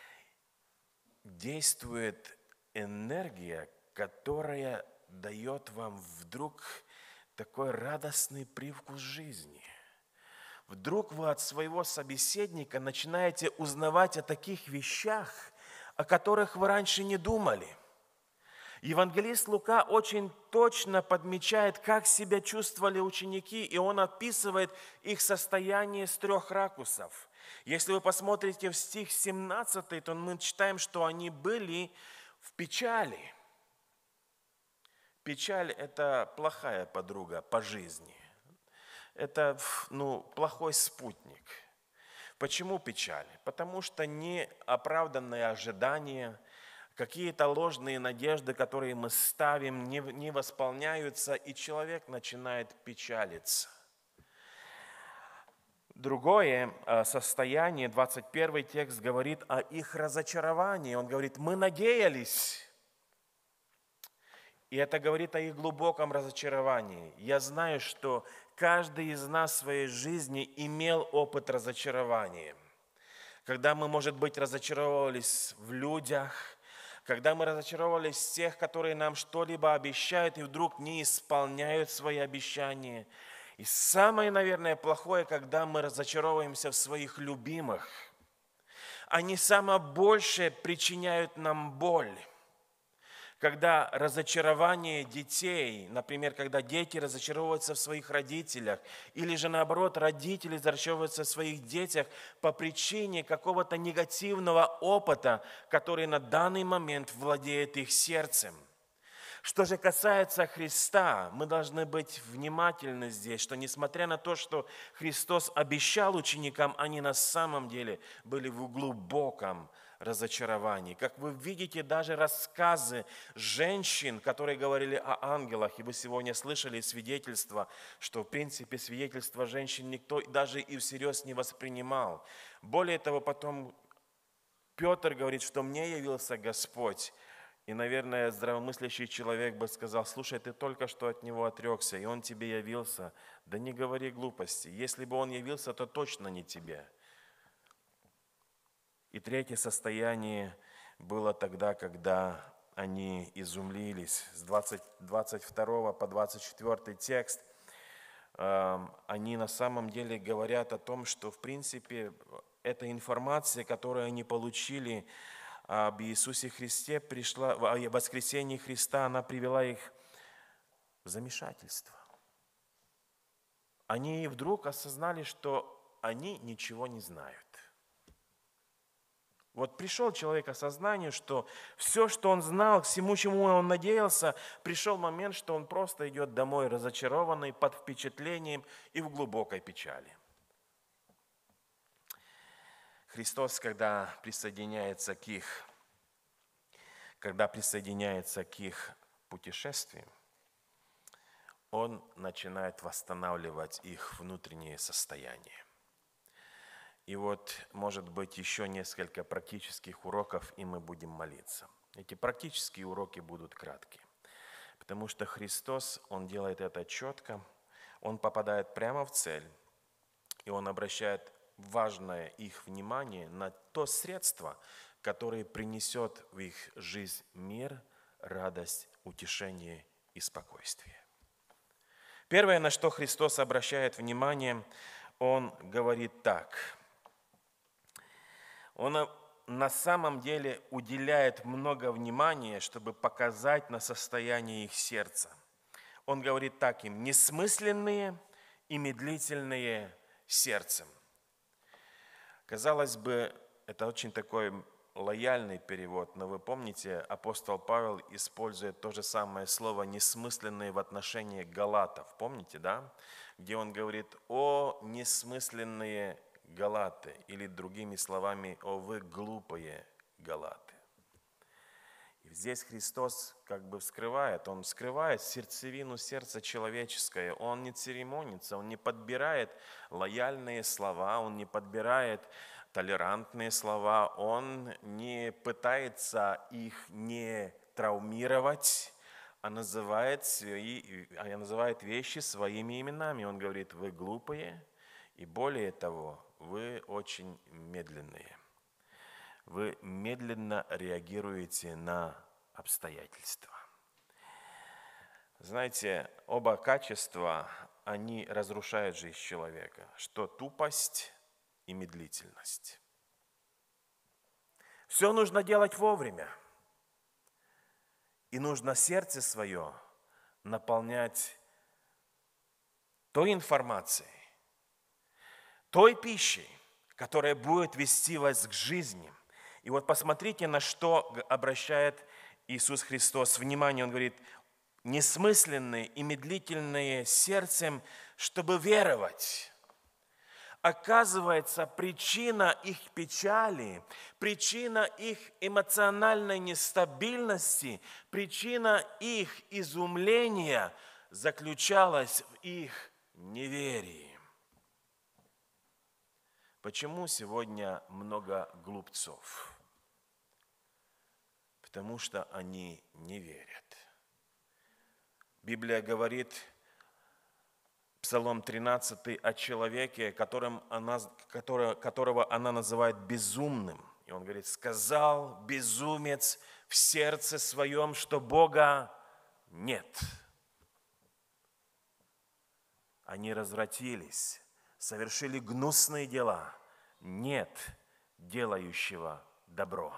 действует энергия, которая дает вам вдруг такой радостный привкус жизни. Вдруг вы от своего собеседника начинаете узнавать о таких вещах, о которых вы раньше не думали. Евангелист Лука очень точно подмечает, как себя чувствовали ученики, и он описывает их состояние с 3 ракурсов. Если вы посмотрите в стих 17, то мы читаем, что они были в печали. Печаль – это плохая подруга по жизни. Это плохой спутник. Почему печаль? Потому что неоправданные ожидания, какие-то ложные надежды, которые мы ставим, не восполняются, и человек начинает печалиться. Другое состояние, 21 текст говорит о их разочаровании. Он говорит, мы надеялись. И это говорит о их глубоком разочаровании. Я знаю, что каждый из нас в своей жизни имел опыт разочарования. Когда мы, может быть, разочаровывались в людях, когда мы разочаровывались в тех, которые нам что-либо обещают и вдруг не исполняют свои обещания. И самое, наверное, плохое, когда мы разочаровываемся в своих любимых. Они самое большее причиняют нам боль. Когда разочарование детей, например, когда дети разочаровываются в своих родителях, или же наоборот, родители разочаровываются в своих детях по причине какого-то негативного опыта, который на данный момент владеет их сердцем. Что же касается Христа, мы должны быть внимательны здесь, что несмотря на то, что Христос обещал ученикам, они на самом деле были в глубоком разочаровании. Как вы видите, даже рассказы женщин, которые говорили о ангелах, и вы сегодня слышали свидетельства, что в принципе свидетельства женщин никто даже и всерьез не воспринимал. Более того, потом Петр говорит, что мне явился Господь. И, наверное, здравомыслящий человек бы сказал, слушай, ты только что от него отрекся, и он тебе явился. Да не говори глупости. Если бы он явился, то точно не тебе. И третье состояние было тогда, когда они изумлились. С 22 по 24 текст они на самом деле говорят о том, что в принципе эта информация, которую они получили об Иисусе Христе, о воскресении Христа, она привела их в замешательство. Они вдруг осознали, что они ничего не знают. Вот пришел человек к осознанию, что все, что он знал, всему, чему он надеялся, пришел момент, что он просто идет домой разочарованный, под впечатлением и в глубокой печали. Христос, когда присоединяется к их путешествиям, Он начинает восстанавливать их внутреннее состояние. И вот, может быть, еще несколько практических уроков, и мы будем молиться. Эти практические уроки будут краткие, потому что Христос, Он делает это четко, Он попадает прямо в цель, и Он обращает важное их внимание на то средство, которое принесет в их жизнь мир, радость, утешение и спокойствие. Первое, на что Христос обращает внимание, Он говорит так. Он на самом деле уделяет много внимания, чтобы показать на состояние их сердца. Он говорит так им: несмысленные и медлительные сердцем. Казалось бы, это очень такой лояльный перевод, но вы помните, апостол Павел использует то же самое слово «несмысленные» в отношении галатов. Помните, да? Где он говорит: «О, несмысленные Галаты, или другими словами, о вы глупые Галаты. И здесь Христос как бы вскрывает, Он вскрывает сердцевину сердца человеческое. Он не церемонится, Он не подбирает лояльные слова, Он не подбирает толерантные слова, Он не пытается их не травмировать, а называет вещи своими именами. Он говорит, вы глупые, и более того, вы очень медленные. Вы медленно реагируете на обстоятельства. Знаете, оба качества, они разрушают жизнь человека, что тупость и медлительность. Все нужно делать вовремя. И нужно сердце свое наполнять той информацией, той пищей, которая будет вести вас к жизни. И вот посмотрите, на что обращает Иисус Христос внимание. Он говорит, несмысленные и медлительные сердцем, чтобы веровать. Оказывается, причина их печали, причина их эмоциональной нестабильности, причина их изумления заключалась в их неверии. Почему сегодня много глупцов? Потому что они не верят. Библия говорит, Псалом 13 о человеке, которого она называет безумным. И он говорит, сказал безумец в сердце своем, что Бога нет. Они развратились, совершили гнусные дела. Нет делающего добро.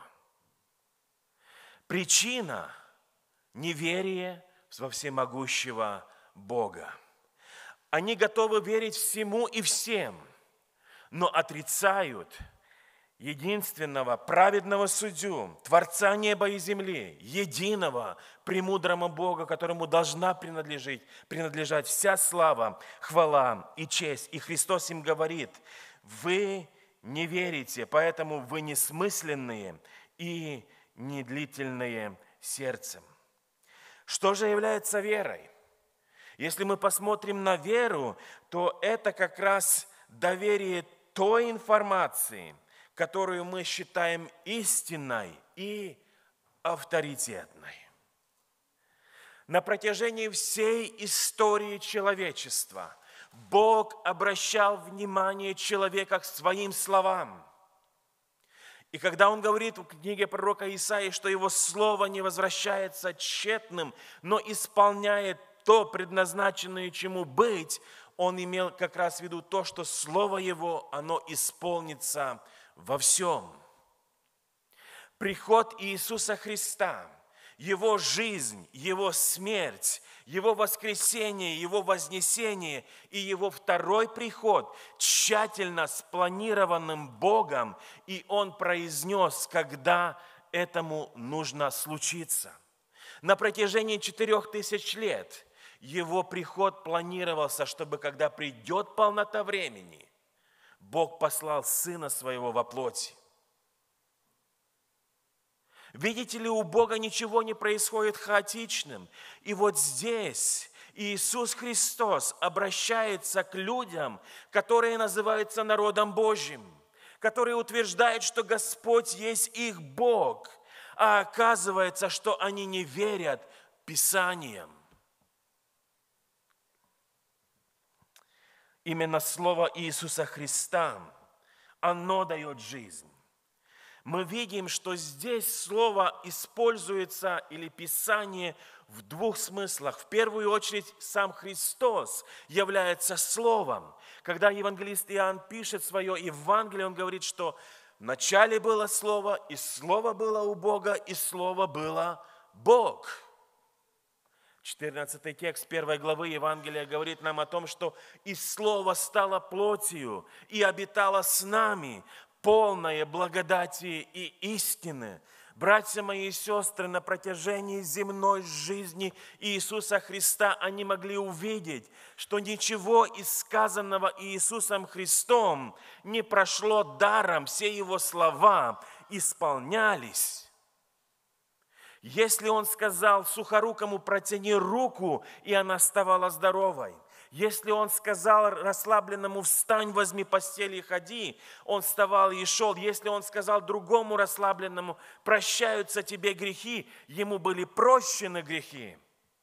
Причина – неверие во всемогущего Бога. Они готовы верить всему и всем, но отрицают единственного праведного судью, Творца неба и земли, единого премудрого Бога, которому должна принадлежать вся слава, хвала и честь. И Христос им говорит, вы не верите, поэтому вы несмысленные и недлительные сердцем. Что же является верой? Если мы посмотрим на веру, то это как раз доверие той информации, которую мы считаем истинной и авторитетной. На протяжении всей истории человечества Бог обращал внимание человека к своим словам. И когда Он говорит в книге пророка Исаии, что Его слово не возвращается тщетным, но исполняет то, предназначенное чему быть, Он имел как раз в виду то, что Слово Его, оно исполнится во всем. Приход Иисуса Христа, Его жизнь, Его смерть, Его воскресение, Его вознесение и Его второй приход тщательно спланированным Богом, и Он произнес, когда этому нужно случиться. На протяжении 4000 лет Его приход планировался, чтобы когда придет полнота времени, Бог послал Сына Своего во плоти. Видите ли, у Бога ничего не происходит хаотичным. И вот здесь Иисус Христос обращается к людям, которые называются народом Божьим, которые утверждают, что Господь есть их Бог, а оказывается, что они не верят Писаниям. Именно Слово Иисуса Христа, оно дает жизнь. Мы видим, что здесь Слово используется, или Писание, в двух смыслах. В первую очередь, сам Христос является Словом. Когда евангелист Иоанн пишет свое Евангелие, он говорит, что вначале было Слово, и Слово было у Бога, и Слово было Бог. 14 текст 1 главы Евангелия говорит нам о том, что «И Слово стало плотью, и обитало с нами, полное благодати и истины». Братья мои и сестры, на протяжении земной жизни Иисуса Христа они могли увидеть, что ничего из сказанного Иисусом Христом не прошло даром, все Его слова исполнялись. Если Он сказал сухорукому протяни руку, и она ставала здоровой. Если Он сказал расслабленному встань, возьми постель и ходи, он вставал и шел. Если Он сказал другому расслабленному прощаются тебе грехи, ему были прощены грехи.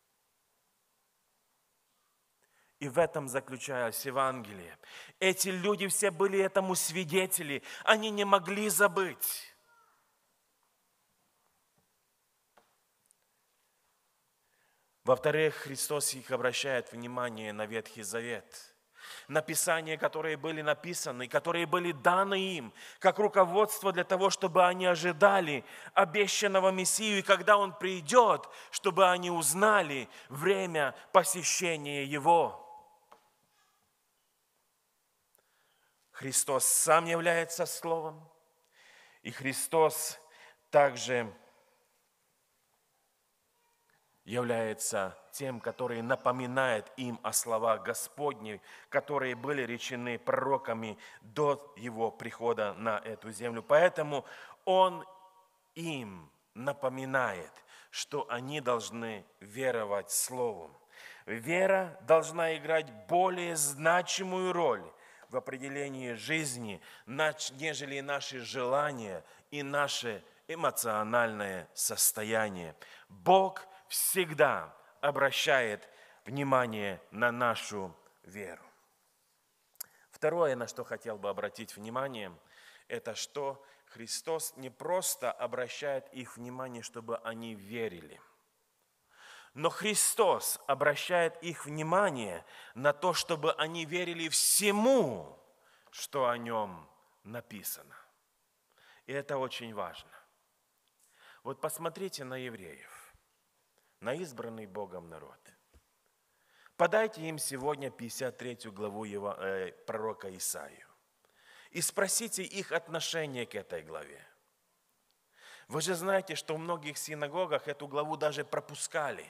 И в этом заключалось Евангелие. Эти люди все были этому свидетели, они не могли забыть. Во-вторых, Христос их обращает внимание на Ветхий Завет, на Писания, которые были написаны, которые были даны им, как руководство для того, чтобы они ожидали обещанного Мессию, и когда Он придет, чтобы они узнали время посещения Его. Христос сам является Словом, и Христос также является тем, который напоминает им о словах Господних, которые были речены пророками до Его прихода на эту землю. Поэтому Он им напоминает, что они должны веровать Слову. Вера должна играть более значимую роль в определении жизни, нежели наши желания и наше эмоциональное состояние. Бог всегда обращает внимание на нашу веру. Второе, на что хотел бы обратить внимание, это что Христос не просто обращает их внимание, чтобы они верили, но Христос обращает их внимание на то, чтобы они верили всему, что о Нем написано. И это очень важно. Вот посмотрите на евреев, на избранный Богом народ. Подайте им сегодня 53 главу пророка Исаию и спросите их отношение к этой главе. Вы же знаете, что в многих синагогах эту главу даже пропускали,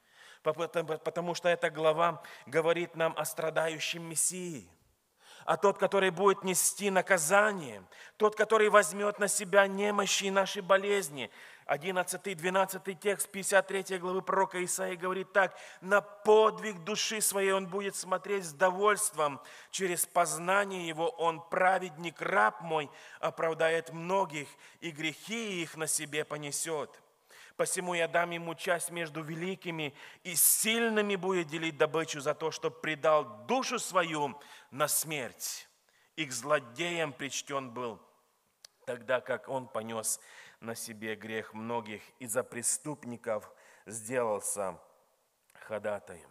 потому что эта глава говорит нам о страдающем Мессии, а тот, который будет нести наказание, тот, который возьмет на себя немощи и наши болезни. 11-12 текст 53 главы пророка Исаии говорит так: «На подвиг души своей он будет смотреть с довольством, через познание его он, праведник, раб мой, оправдает многих, и грехи их на себе понесет. Посему я дам ему часть между великими, и сильными будет делить добычу за то, что предал душу свою на смерть. И к злодеям причтен был, тогда как он понес на себе грех многих, и за преступников сделался ходатаем».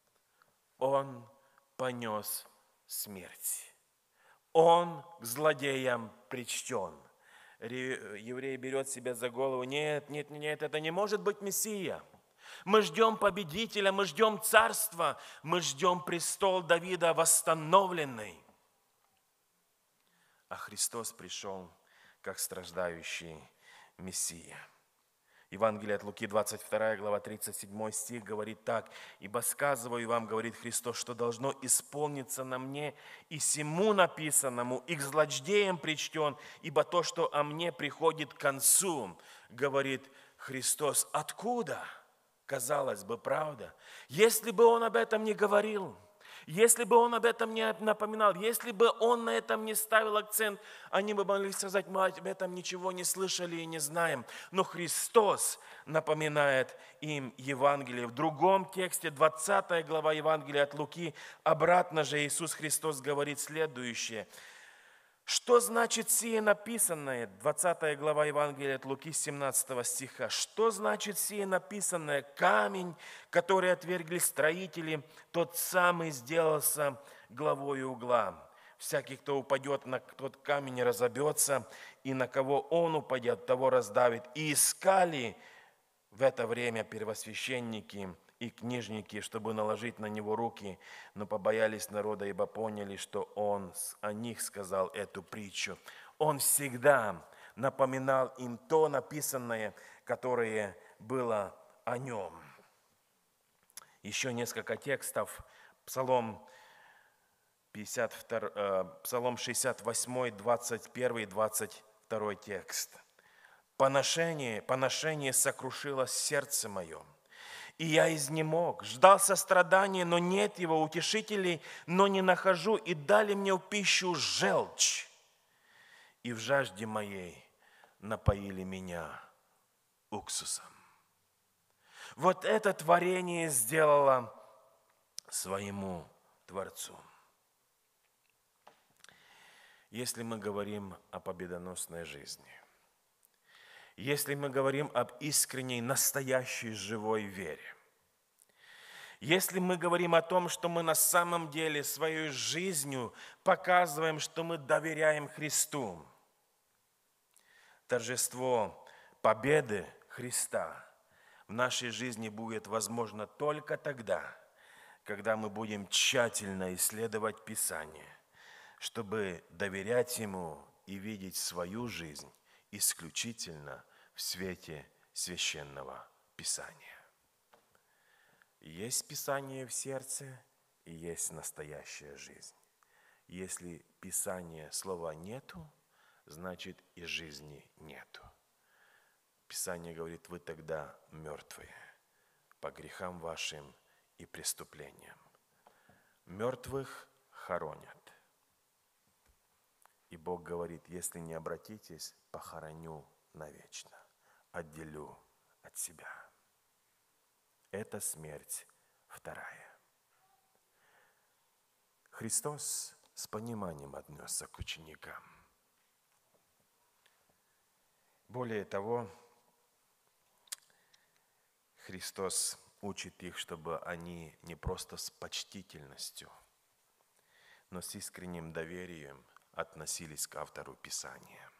Он понес смерть. Он к злодеям причтен. Еврей берет себя за голову: нет, это не может быть Мессия. Мы ждем победителя, мы ждем царства, мы ждем престол Давида восстановленный. А Христос пришел как страждающий Мессия. Евангелие от Луки, 22 глава, 37 стих говорит так: «Ибо сказываю вам, говорит Христос, что должно исполниться на мне и сему написанному, и к злодеям причтен, ибо то, что о мне приходит к концу», говорит Христос. Откуда? Казалось бы, правда. Если бы Он об этом не говорил, если бы Он об этом не напоминал, если бы Он на этом не ставил акцент, они бы могли сказать: мы об этом ничего не слышали и не знаем. Но Христос напоминает им Евангелие. В другом тексте, 20 глава Евангелия от Луки, обратно же Иисус Христос говорит следующее. Что значит сие написанное? 20 глава Евангелия от Луки, 17 стиха. Что значит сие написанное? Камень, который отвергли строители, тот самый сделался главою угла. Всякий, кто упадет на тот камень, разобьется, и на кого он упадет, того раздавит. И искали в это время первосвященники и книжники, чтобы наложить на него руки, но побоялись народа, ибо поняли, что он о них сказал эту притчу. Он всегда напоминал им то написанное, которое было о нем. Еще несколько текстов. Псалом 68, 21, 22 текст. Поношение сокрушило сердце мое, и я изнемог, ждал сострадания, но нет его, утешителей, но не нахожу, и дали мне в пищу желчь, и в жажде моей напоили меня уксусом. Вот это творение сделало своему Творцу. Если мы говорим о победоносной жизни, если мы говорим об искренней, настоящей, живой вере, если мы говорим о том, что мы на самом деле своей жизнью показываем, что мы доверяем Христу, торжество победы Христа в нашей жизни будет возможно только тогда, когда мы будем тщательно исследовать Писание, чтобы доверять Ему и видеть свою жизнь исключительно в свете Священного Писания. Есть Писание в сердце и есть настоящая жизнь. Если Писания слова нету, значит и жизни нету. Писание говорит, вы тогда мертвые по грехам вашим и преступлениям. Мертвых хоронят. И Бог говорит, если не обратитесь, похороню навечно, отделю от себя. Это смерть вторая. Христос с пониманием отнесся к ученикам. Более того, Христос учит их, чтобы они не просто с почтительностью, но с искренним доверием относились к автору Писания.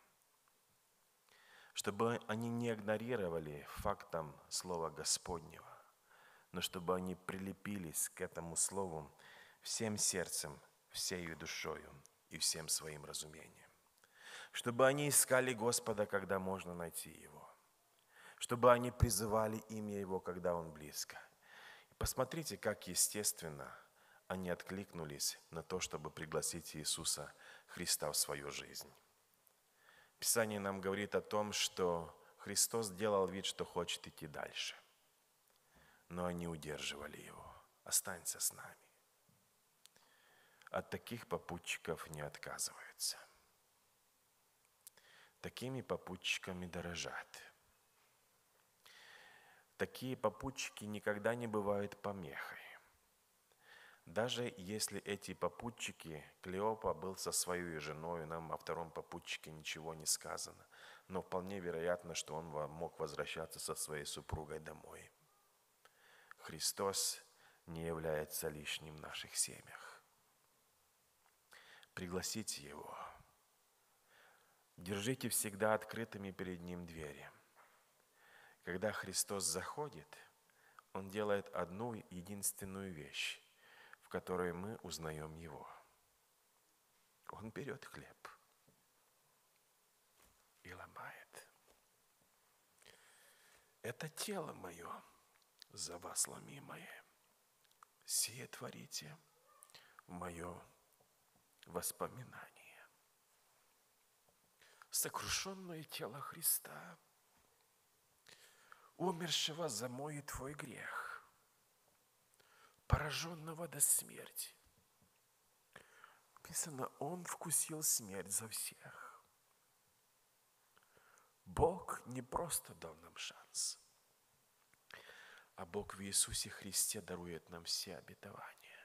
Чтобы они не игнорировали фактом Слова Господнего, но чтобы они прилепились к этому Слову всем сердцем, всею душою и всем своим разумением. Чтобы они искали Господа, когда можно найти Его. Чтобы они призывали имя Его, когда Он близко. И посмотрите, как естественно они откликнулись на то, чтобы пригласить Иисуса Христа в свою жизнь. Писание нам говорит о том, что Христос делал вид, что хочет идти дальше. Но они удерживали Его. Останься с нами. От таких попутчиков не отказываются. Такими попутчиками дорожат. Такие попутчики никогда не бывают помехой. Даже если эти попутчики, Клеопа был со своей женой, нам о втором попутчике ничего не сказано, но вполне вероятно, что он мог возвращаться со своей супругой домой. Христос не является лишним в наших семьях. Пригласите Его. Держите всегда открытыми перед Ним двери. Когда Христос заходит, Он делает одну единственную вещь, в которой мы узнаем Его. Он берет хлеб и ломает. Это тело мое, за вас ломимое. Сие творите в мое воспоминание. Сокрушенное тело Христа, умершего за мой и твой грех, пораженного до смерти. Написано, Он вкусил смерть за всех. Бог не просто дал нам шанс, а Бог в Иисусе Христе дарует нам все обетования.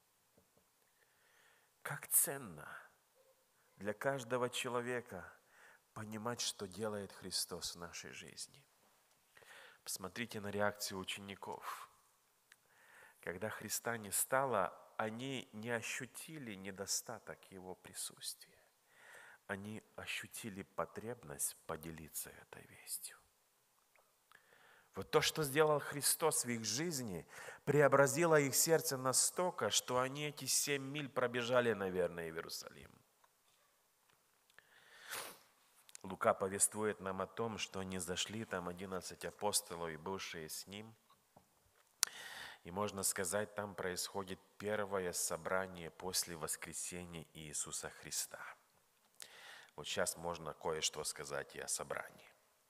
Как ценно для каждого человека понимать, что делает Христос в нашей жизни. Посмотрите на реакцию учеников. Когда Христа не стало, они не ощутили недостаток Его присутствия. Они ощутили потребность поделиться этой вестью. Вот то, что сделал Христос в их жизни, преобразило их сердце настолько, что они эти 7 миль пробежали, наверное, в Иерусалим. Лука повествует нам о том, что они зашли, там 11 апостолов и бывшие с ним. И можно сказать, там происходит первое собрание после воскресения Иисуса Христа. Вот сейчас можно кое-что сказать и о собрании.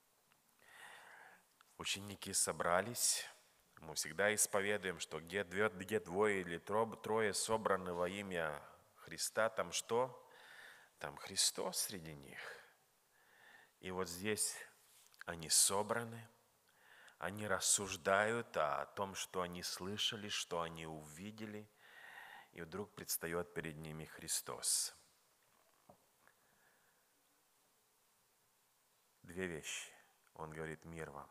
Ученики собрались. Мы всегда исповедуем, что где двое или трое собраны во имя Христа, там что? Там Христос среди них. И вот здесь они собраны, они рассуждают о том, что они слышали, что они увидели, и вдруг предстает перед ними Христос. Две вещи. Он говорит: мир вам.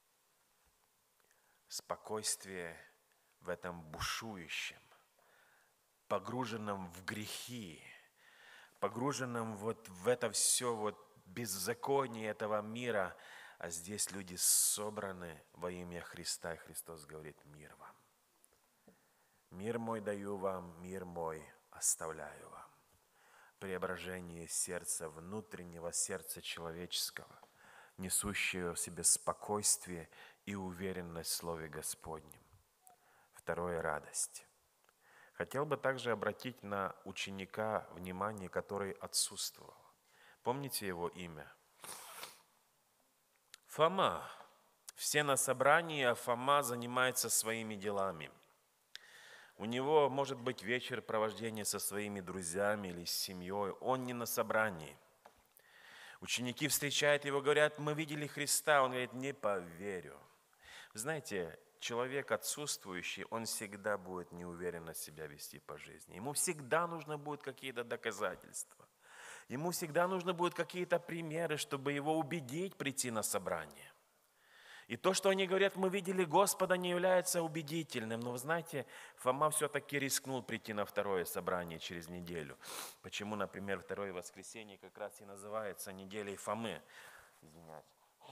Спокойствие в этом бушующем, погруженном в грехи, погруженном вот в это все вот беззаконие этого мира, а здесь люди собраны во имя Христа, и Христос говорит: мир вам. Мир мой даю вам, мир мой оставляю вам. Преображение сердца, внутреннего сердца человеческого, несущего в себе спокойствие и уверенность в Слове Господнем. Второе – радость. Хотел бы также обратить на ученика внимание, который отсутствовал. Помните его имя? Фома. Все на собрании, а Фома занимается своими делами. У него может быть вечер провождения со своими друзьями или с семьей. Он не на собрании. Ученики встречают его, говорят: мы видели Христа. Он говорит: не поверю. Вы знаете, человек отсутствующий, он всегда будет неуверенно себя вести по жизни. Ему всегда нужно будет какие-то доказательства. Ему всегда нужно будет какие-то примеры, чтобы его убедить прийти на собрание. И то, что они говорят: мы видели Господа, не является убедительным. Но вы знаете, Фома все-таки рискнул прийти на второе собрание через неделю. Почему, например, второе воскресенье как раз и называется неделей Фомы? Извиняюсь.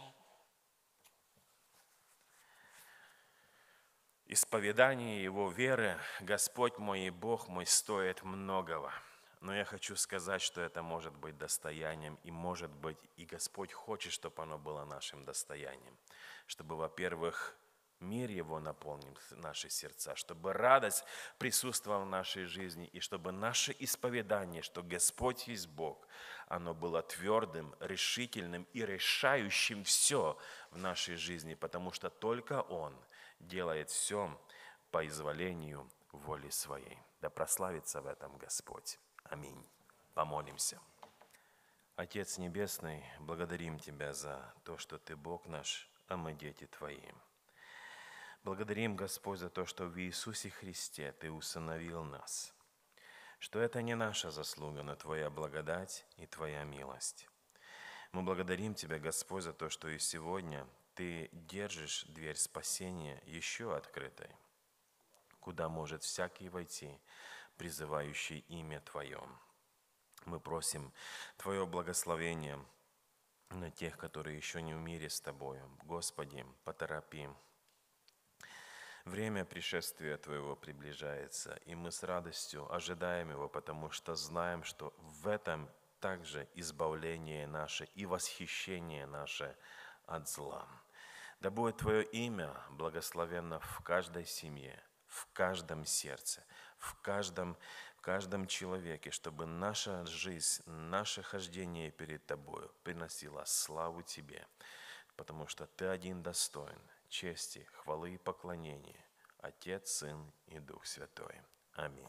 Исповедание его веры, Господь мой и Бог мой, стоит многого. Но я хочу сказать, что это может быть достоянием, и может быть, и Господь хочет, чтобы оно было нашим достоянием. Чтобы, во-первых, мир Его наполнил наши сердца, чтобы радость присутствовала в нашей жизни, и чтобы наше исповедание, что Господь есть Бог, оно было твердым, решительным и решающим все в нашей жизни, потому что только Он делает все по изволению воли Своей. Да прославится в этом Господь. Аминь. Помолимся. Отец Небесный, благодарим Тебя за то, что Ты Бог наш, а мы дети Твои. Благодарим, Господь, за то, что в Иисусе Христе Ты усыновил нас, что это не наша заслуга, но Твоя благодать и Твоя милость. Мы благодарим Тебя, Господь, за то, что и сегодня Ты держишь дверь спасения еще открытой, куда может всякий войти, призывающий имя Твое. Мы просим Твое благословение на тех, которые еще не в мире с Тобою. Господи, поторопи. Время пришествия Твоего приближается, и мы с радостью ожидаем его, потому что знаем, что в этом также избавление наше и восхищение наше от зла. Да будет Твое имя благословенно в каждой семье, в каждом сердце, в каждом человеке, чтобы наша жизнь, наше хождение перед Тобою приносило славу Тебе, потому что Ты один достоин чести, хвалы и поклонения, Отец, Сын и Дух Святой. Аминь.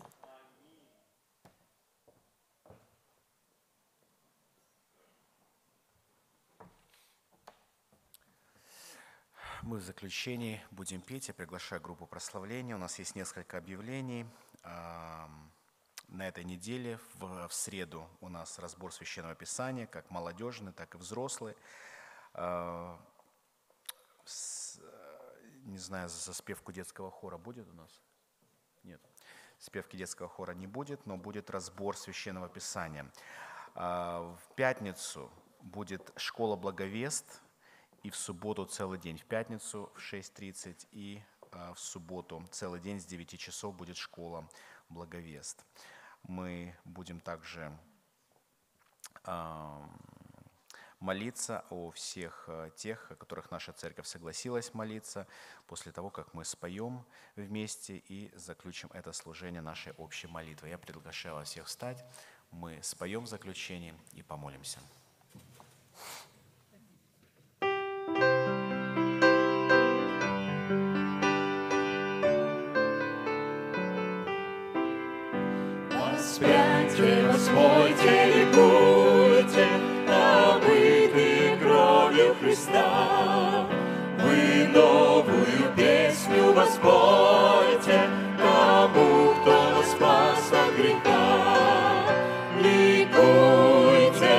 Мы в заключении будем петь. Я приглашаю группу прославления. У нас есть несколько объявлений. На этой неделе, в среду, у нас разбор Священного Писания, как молодежный, так и взрослый. Не знаю, за спевку детского хора будет у нас? Нет. Спевки детского хора не будет, но будет разбор Священного Писания. В пятницу будет школа «Благовест», и в субботу целый день. В пятницу в 6:30 и в субботу целый день с 9 часов будет школа «Благовест». Мы будем также молиться о всех тех, о которых наша церковь согласилась молиться, после того, как мы споем вместе и заключим это служение нашей общей молитвой. Я приглашаю вас всех встать, мы споем в заключении и помолимся. Воспряньте, воспойте, ликуйте, омыты кровью Христа. Вы новую песню воспойте тому, кто нас спас от греха. Ликуйте,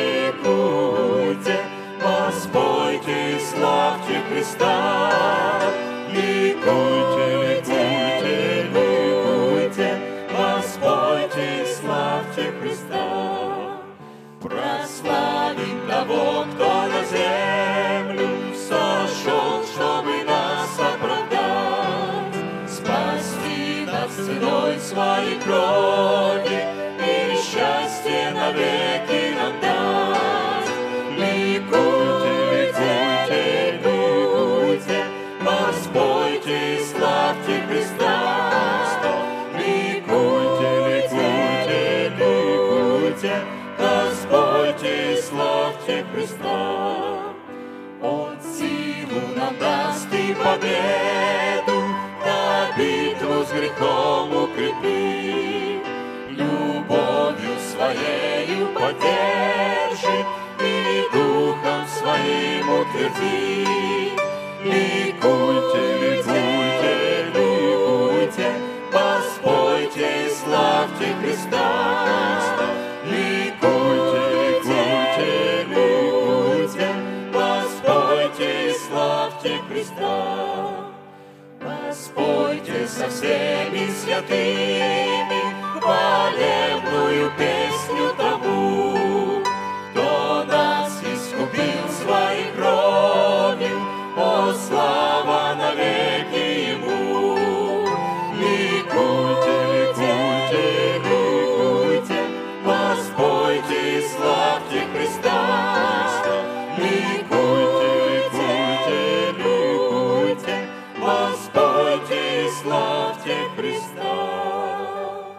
ликуйте, воспойте и славьте Христа. Ликуйте, ликуйте, ликуйте, воспойте и славьте Христа. Прославим того, кто на землю сошел, чтобы нас оправдать, спасти нас ценой своей крови и счастье навеки нам дать. Ликуйте, ликуйте, ликуйте, воспойте и славьте Христа. Ликуйте, ликуйте, ликуйте, воспойте и славьте Христа. Он силу нам даст и победу, на битву с грехом укрепит, любовью своею поддержит и духом своим утвердит. Ликуйте, ликуйте, ликуйте, воспойте и славьте Христа. Ликуйте, ликуйте, ликуйте, воспойте и славьте Христа. Воспойте со всеми святыми хвалебную песню тому, кто нас искупил своей кровью, о, слава навеки Ему. Ликуйте, ликуйте, ликуйте, воспойте и славьте Христа. Ликуйте, ликуйте, ликуйте, воспойте и славьте Христа.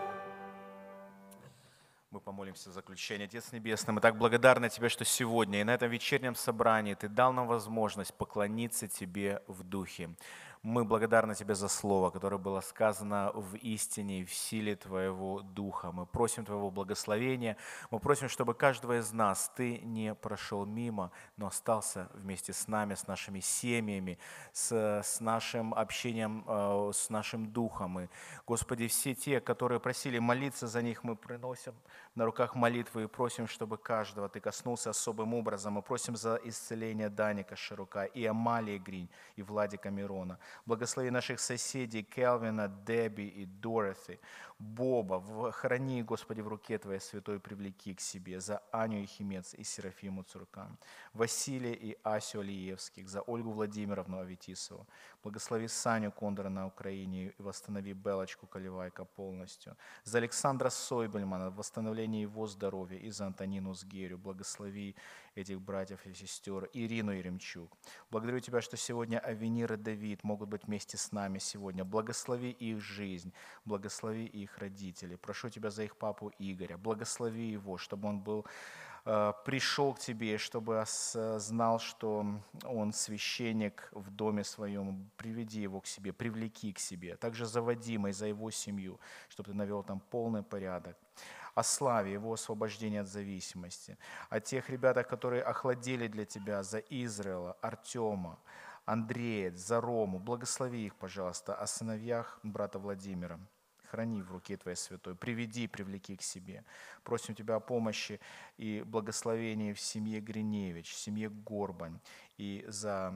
Мы помолимся в заключение. Отец Небесный, мы так благодарны Тебе, что сегодня и на этом вечернем собрании Ты дал нам возможность поклониться Тебе в Духе. Мы благодарны Тебе за Слово, которое было сказано в истине и в силе Твоего Духа. Мы просим Твоего благословения. Мы просим, чтобы каждого из нас Ты не прошел мимо, но остался вместе с нами, с нашими семьями, с нашим общением, с нашим Духом. И, Господи, все те, которые просили молиться за них, мы приносим на руках молитвы и просим, чтобы каждого Ты коснулся особым образом. Мы просим за исцеление Даника Широка и Амалии Гринь, и Владика Мирона. Благослови наших соседей Келвина, Дебби и Дороти, Боба. Храни, Господи, в руке Твоей святой, привлеки к себе. За Аню Ехимец и Серафиму Цуркан, Василия и Асю Алиевских, за Ольгу Владимировну Аветисову. Благослови Саню Кондора на Украине и восстанови Белочку Колевайка полностью. За Александра Сойбельмана, восстановление его здоровья, и за Антонину Сгерю. Благослови этих братьев и сестер. Ирину Еремчук. Благодарю Тебя, что сегодня Авенир и Давид могут быть вместе с нами сегодня. Благослови их жизнь, благослови их родителей. Прошу Тебя за их папу Игоря. Благослови его, чтобы он пришел к Тебе, чтобы знал, что он священник в доме своем. Приведи его к себе, привлеки к себе. Также за Вадима и за его семью, чтобы Ты навел там полный порядок. О славе, его освобождении от зависимости. О тех ребятах, которые охладели для Тебя, за Израила, Артема, Андрея, за Рому. Благослови их, пожалуйста. О сыновьях брата Владимира. Храни в руке Твоей святой. Приведи, привлеки к себе. Просим Тебя о помощи и благословении в семье Гриневич, в семье Горбань и за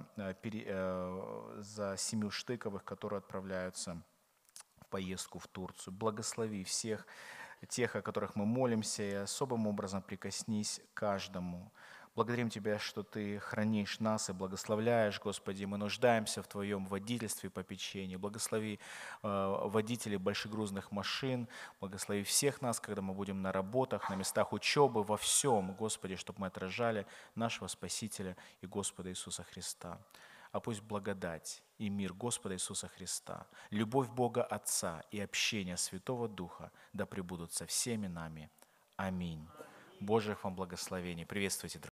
семью Штыковых, которые отправляются в поездку в Турцию. Благослови всех тех, о которых мы молимся, и особым образом прикоснись к каждому. Благодарим Тебя, что Ты хранишь нас и благословляешь, Господи. Мы нуждаемся в Твоем водительстве и попечении. Благослови водителей большегрузных машин, благослови всех нас, когда мы будем на работах, на местах учебы, во всем, Господи, чтобы мы отражали нашего Спасителя и Господа Иисуса Христа. А пусть благодать и мир Господа Иисуса Христа, любовь Бога Отца и общение Святого Духа да пребудут со всеми нами. Аминь. Божьих вам благословений. Приветствуйте, друзья.